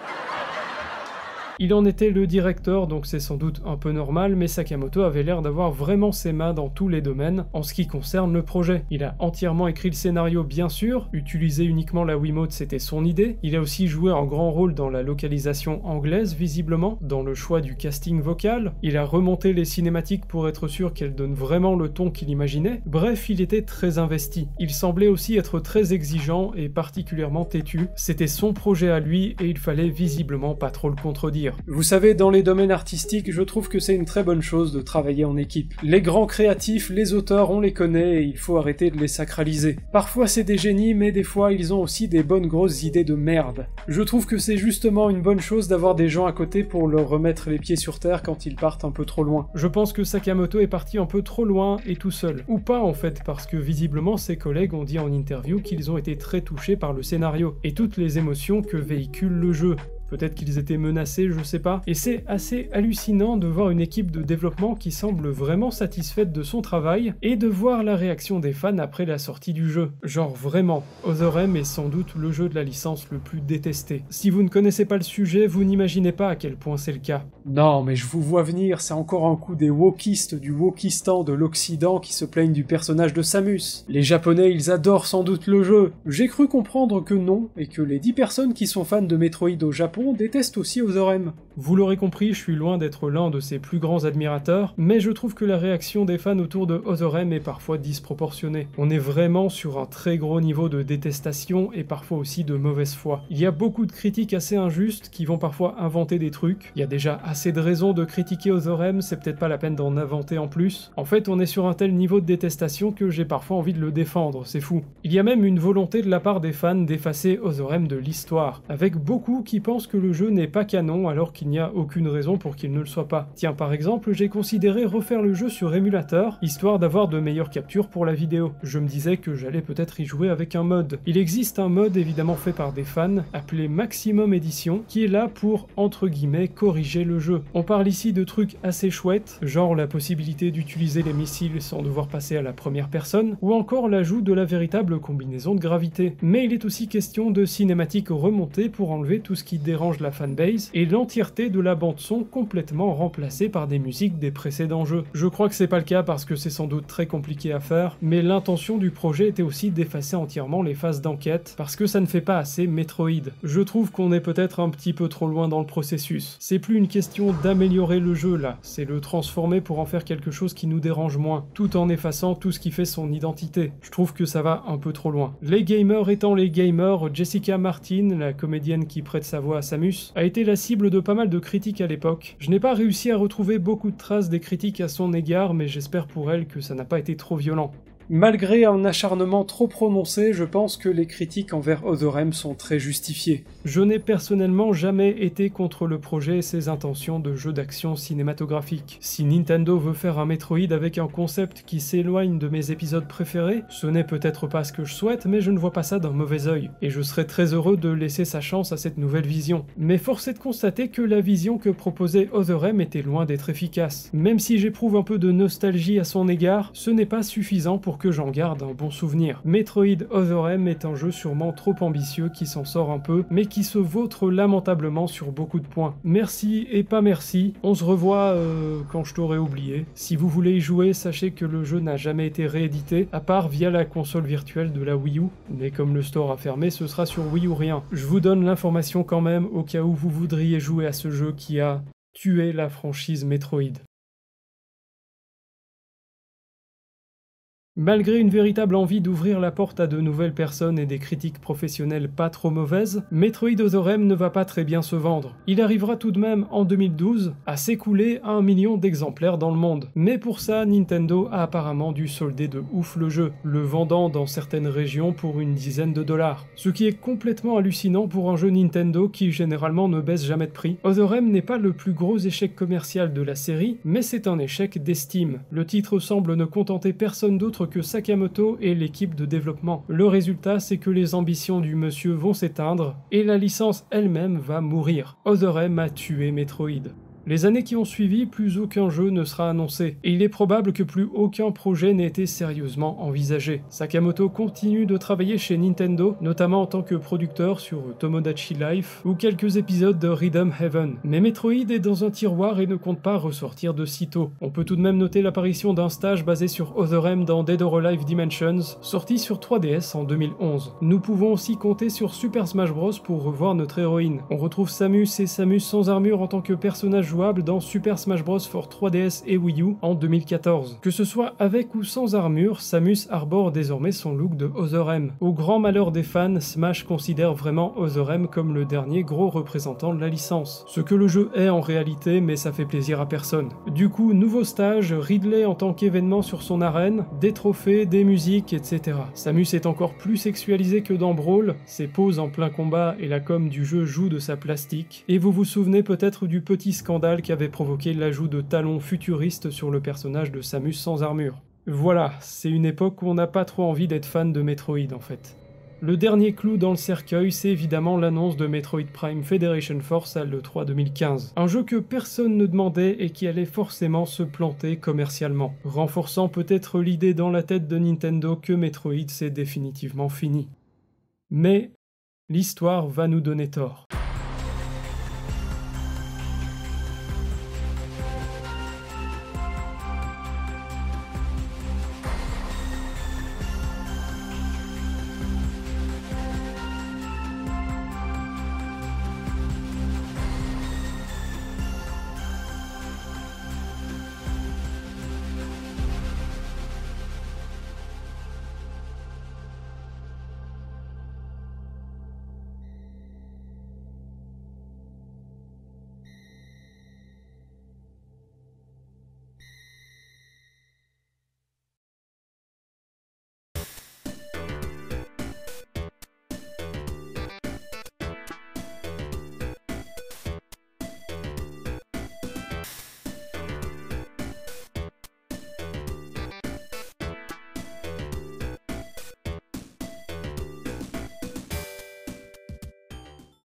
Il en était le directeur, donc c'est sans doute un peu normal, mais Sakamoto avait l'air d'avoir vraiment ses mains dans tous les domaines en ce qui concerne le projet. Il a entièrement écrit le scénario bien sûr, utiliser uniquement la Wiimote c'était son idée, il a aussi joué un grand rôle dans la localisation anglaise visiblement, dans le choix du casting vocal, il a remonté les cinématiques pour être sûr qu'elles donnent vraiment le ton qu'il imaginait, bref il était très investi. Il semblait aussi être très exigeant et particulièrement têtu, c'était son projet à lui et il fallait visiblement pas trop le contredire. Vous savez, dans les domaines artistiques, je trouve que c'est une très bonne chose de travailler en équipe. Les grands créatifs, les auteurs, on les connaît et il faut arrêter de les sacraliser. Parfois c'est des génies, mais des fois ils ont aussi des bonnes grosses idées de merde. Je trouve que c'est justement une bonne chose d'avoir des gens à côté pour leur remettre les pieds sur terre quand ils partent un peu trop loin. Je pense que Sakamoto est parti un peu trop loin et tout seul. Ou pas en fait, parce que visiblement ses collègues ont dit en interview qu'ils ont été très touchés par le scénario et toutes les émotions que véhicule le jeu. Peut-être qu'ils étaient menacés, je sais pas. Et c'est assez hallucinant de voir une équipe de développement qui semble vraiment satisfaite de son travail, et de voir la réaction des fans après la sortie du jeu. Genre vraiment, Other M est sans doute le jeu de la licence le plus détesté. Si vous ne connaissez pas le sujet, vous n'imaginez pas à quel point c'est le cas. Non, mais je vous vois venir, c'est encore un coup des wokistes du Wokistan de l'Occident qui se plaignent du personnage de Samus. Les Japonais, ils adorent sans doute le jeu. J'ai cru comprendre que non, et que les 10 personnes qui sont fans de Metroid au Japon déteste aussi Other M. Vous l'aurez compris, je suis loin d'être l'un de ses plus grands admirateurs, mais je trouve que la réaction des fans autour de Other M est parfois disproportionnée. On est vraiment sur un très gros niveau de détestation et parfois aussi de mauvaise foi. Il y a beaucoup de critiques assez injustes qui vont parfois inventer des trucs. Il y a déjà assez de raisons de critiquer Other M, c'est peut-être pas la peine d'en inventer en plus. En fait, on est sur un tel niveau de détestation que j'ai parfois envie de le défendre, c'est fou. Il y a même une volonté de la part des fans d'effacer Other M de l'histoire, avec beaucoup qui pensent que le jeu n'est pas canon alors qu'il n'y a aucune raison pour qu'il ne le soit pas. Tiens, par exemple, j'ai considéré refaire le jeu sur émulateur, histoire d'avoir de meilleures captures pour la vidéo. Je me disais que j'allais peut-être y jouer avec un mode. Il existe un mode évidemment fait par des fans, appelé Maximum Edition, qui est là pour, entre guillemets, corriger le jeu. On parle ici de trucs assez chouettes, genre la possibilité d'utiliser les missiles sans devoir passer à la première personne, ou encore l'ajout de la véritable combinaison de gravité. Mais il est aussi question de cinématiques remontées pour enlever tout ce qui dérange la fanbase, et l'entièreté légèreté de la bande-son complètement remplacée par des musiques des précédents jeux. Je crois que c'est pas le cas parce que c'est sans doute très compliqué à faire, mais l'intention du projet était aussi d'effacer entièrement les phases d'enquête, parce que ça ne fait pas assez Metroid. Je trouve qu'on est peut-être un petit peu trop loin dans le processus. C'est plus une question d'améliorer le jeu là, c'est le transformer pour en faire quelque chose qui nous dérange moins, tout en effaçant tout ce qui fait son identité. Je trouve que ça va un peu trop loin. Les gamers étant les gamers, Jessica Martin, la comédienne qui prête sa voix à Samus, a été la cible de pas mal de critiques à l'époque. Je n'ai pas réussi à retrouver beaucoup de traces des critiques à son égard, mais j'espère pour elle que ça n'a pas été trop violent. Malgré un acharnement trop prononcé, je pense que les critiques envers Other M sont très justifiées. Je n'ai personnellement jamais été contre le projet et ses intentions de jeu d'action cinématographique. Si Nintendo veut faire un Metroid avec un concept qui s'éloigne de mes épisodes préférés, ce n'est peut-être pas ce que je souhaite, mais je ne vois pas ça d'un mauvais œil, et je serais très heureux de laisser sa chance à cette nouvelle vision. Mais force est de constater que la vision que proposait Other M était loin d'être efficace. Même si j'éprouve un peu de nostalgie à son égard, ce n'est pas suffisant pour que j'en garde un bon souvenir. Metroid Other M est un jeu sûrement trop ambitieux qui s'en sort un peu, mais qui se vautre lamentablement sur beaucoup de points. Merci et pas merci, on se revoit quand je t'aurai oublié. Si vous voulez y jouer, sachez que le jeu n'a jamais été réédité, à part via la console virtuelle de la Wii U, mais comme le store a fermé, ce sera sur Wii ou rien. Je vous donne l'information quand même au cas où vous voudriez jouer à ce jeu qui a tué la franchise Metroid. Malgré une véritable envie d'ouvrir la porte à de nouvelles personnes et des critiques professionnelles pas trop mauvaises, Metroid Other M ne va pas très bien se vendre. Il arrivera tout de même en 2012 à s'écouler à 1 million d'exemplaires dans le monde. Mais pour ça, Nintendo a apparemment dû solder de ouf le jeu, le vendant dans certaines régions pour une dizaine de dollars. Ce qui est complètement hallucinant pour un jeu Nintendo qui généralement ne baisse jamais de prix. Other M n'est pas le plus gros échec commercial de la série, mais c'est un échec d'estime. Le titre semble ne contenter personne d'autre que Sakamoto et l'équipe de développement. Le résultat, c'est que les ambitions du monsieur vont s'éteindre et la licence elle-même va mourir. Other M a tué Metroid. Les années qui ont suivi, plus aucun jeu ne sera annoncé, et il est probable que plus aucun projet n'ait été sérieusement envisagé. Sakamoto continue de travailler chez Nintendo, notamment en tant que producteur sur Tomodachi Life ou quelques épisodes de Rhythm Heaven. Mais Metroid est dans un tiroir et ne compte pas ressortir de sitôt. On peut tout de même noter l'apparition d'un stage basé sur Other M dans Dead or Alive Dimensions, sorti sur 3DS en 2011. Nous pouvons aussi compter sur Super Smash Bros pour revoir notre héroïne. On retrouve Samus et Samus sans armure en tant que personnage jouable dans Super Smash Bros for 3DS et Wii U en 2014. Que ce soit avec ou sans armure, Samus arbore désormais son look de Other M. Au grand malheur des fans, Smash considère vraiment Other M comme le dernier gros représentant de la licence. Ce que le jeu est en réalité, mais ça fait plaisir à personne. Du coup, nouveau stage, Ridley en tant qu'événement sur son arène, des trophées, des musiques, etc. Samus est encore plus sexualisé que dans Brawl, ses poses en plein combat et la com du jeu jouent de sa plastique, et vous vous souvenez peut-être du petit scandale qui avait provoqué l'ajout de talons futuristes sur le personnage de Samus sans armure. Voilà, c'est une époque où on n'a pas trop envie d'être fan de Metroid en fait. Le dernier clou dans le cercueil, c'est évidemment l'annonce de Metroid Prime Federation Force à l'E3 2015. Un jeu que personne ne demandait et qui allait forcément se planter commercialement, renforçant peut-être l'idée dans la tête de Nintendo que Metroid c'est définitivement fini. Mais l'histoire va nous donner tort.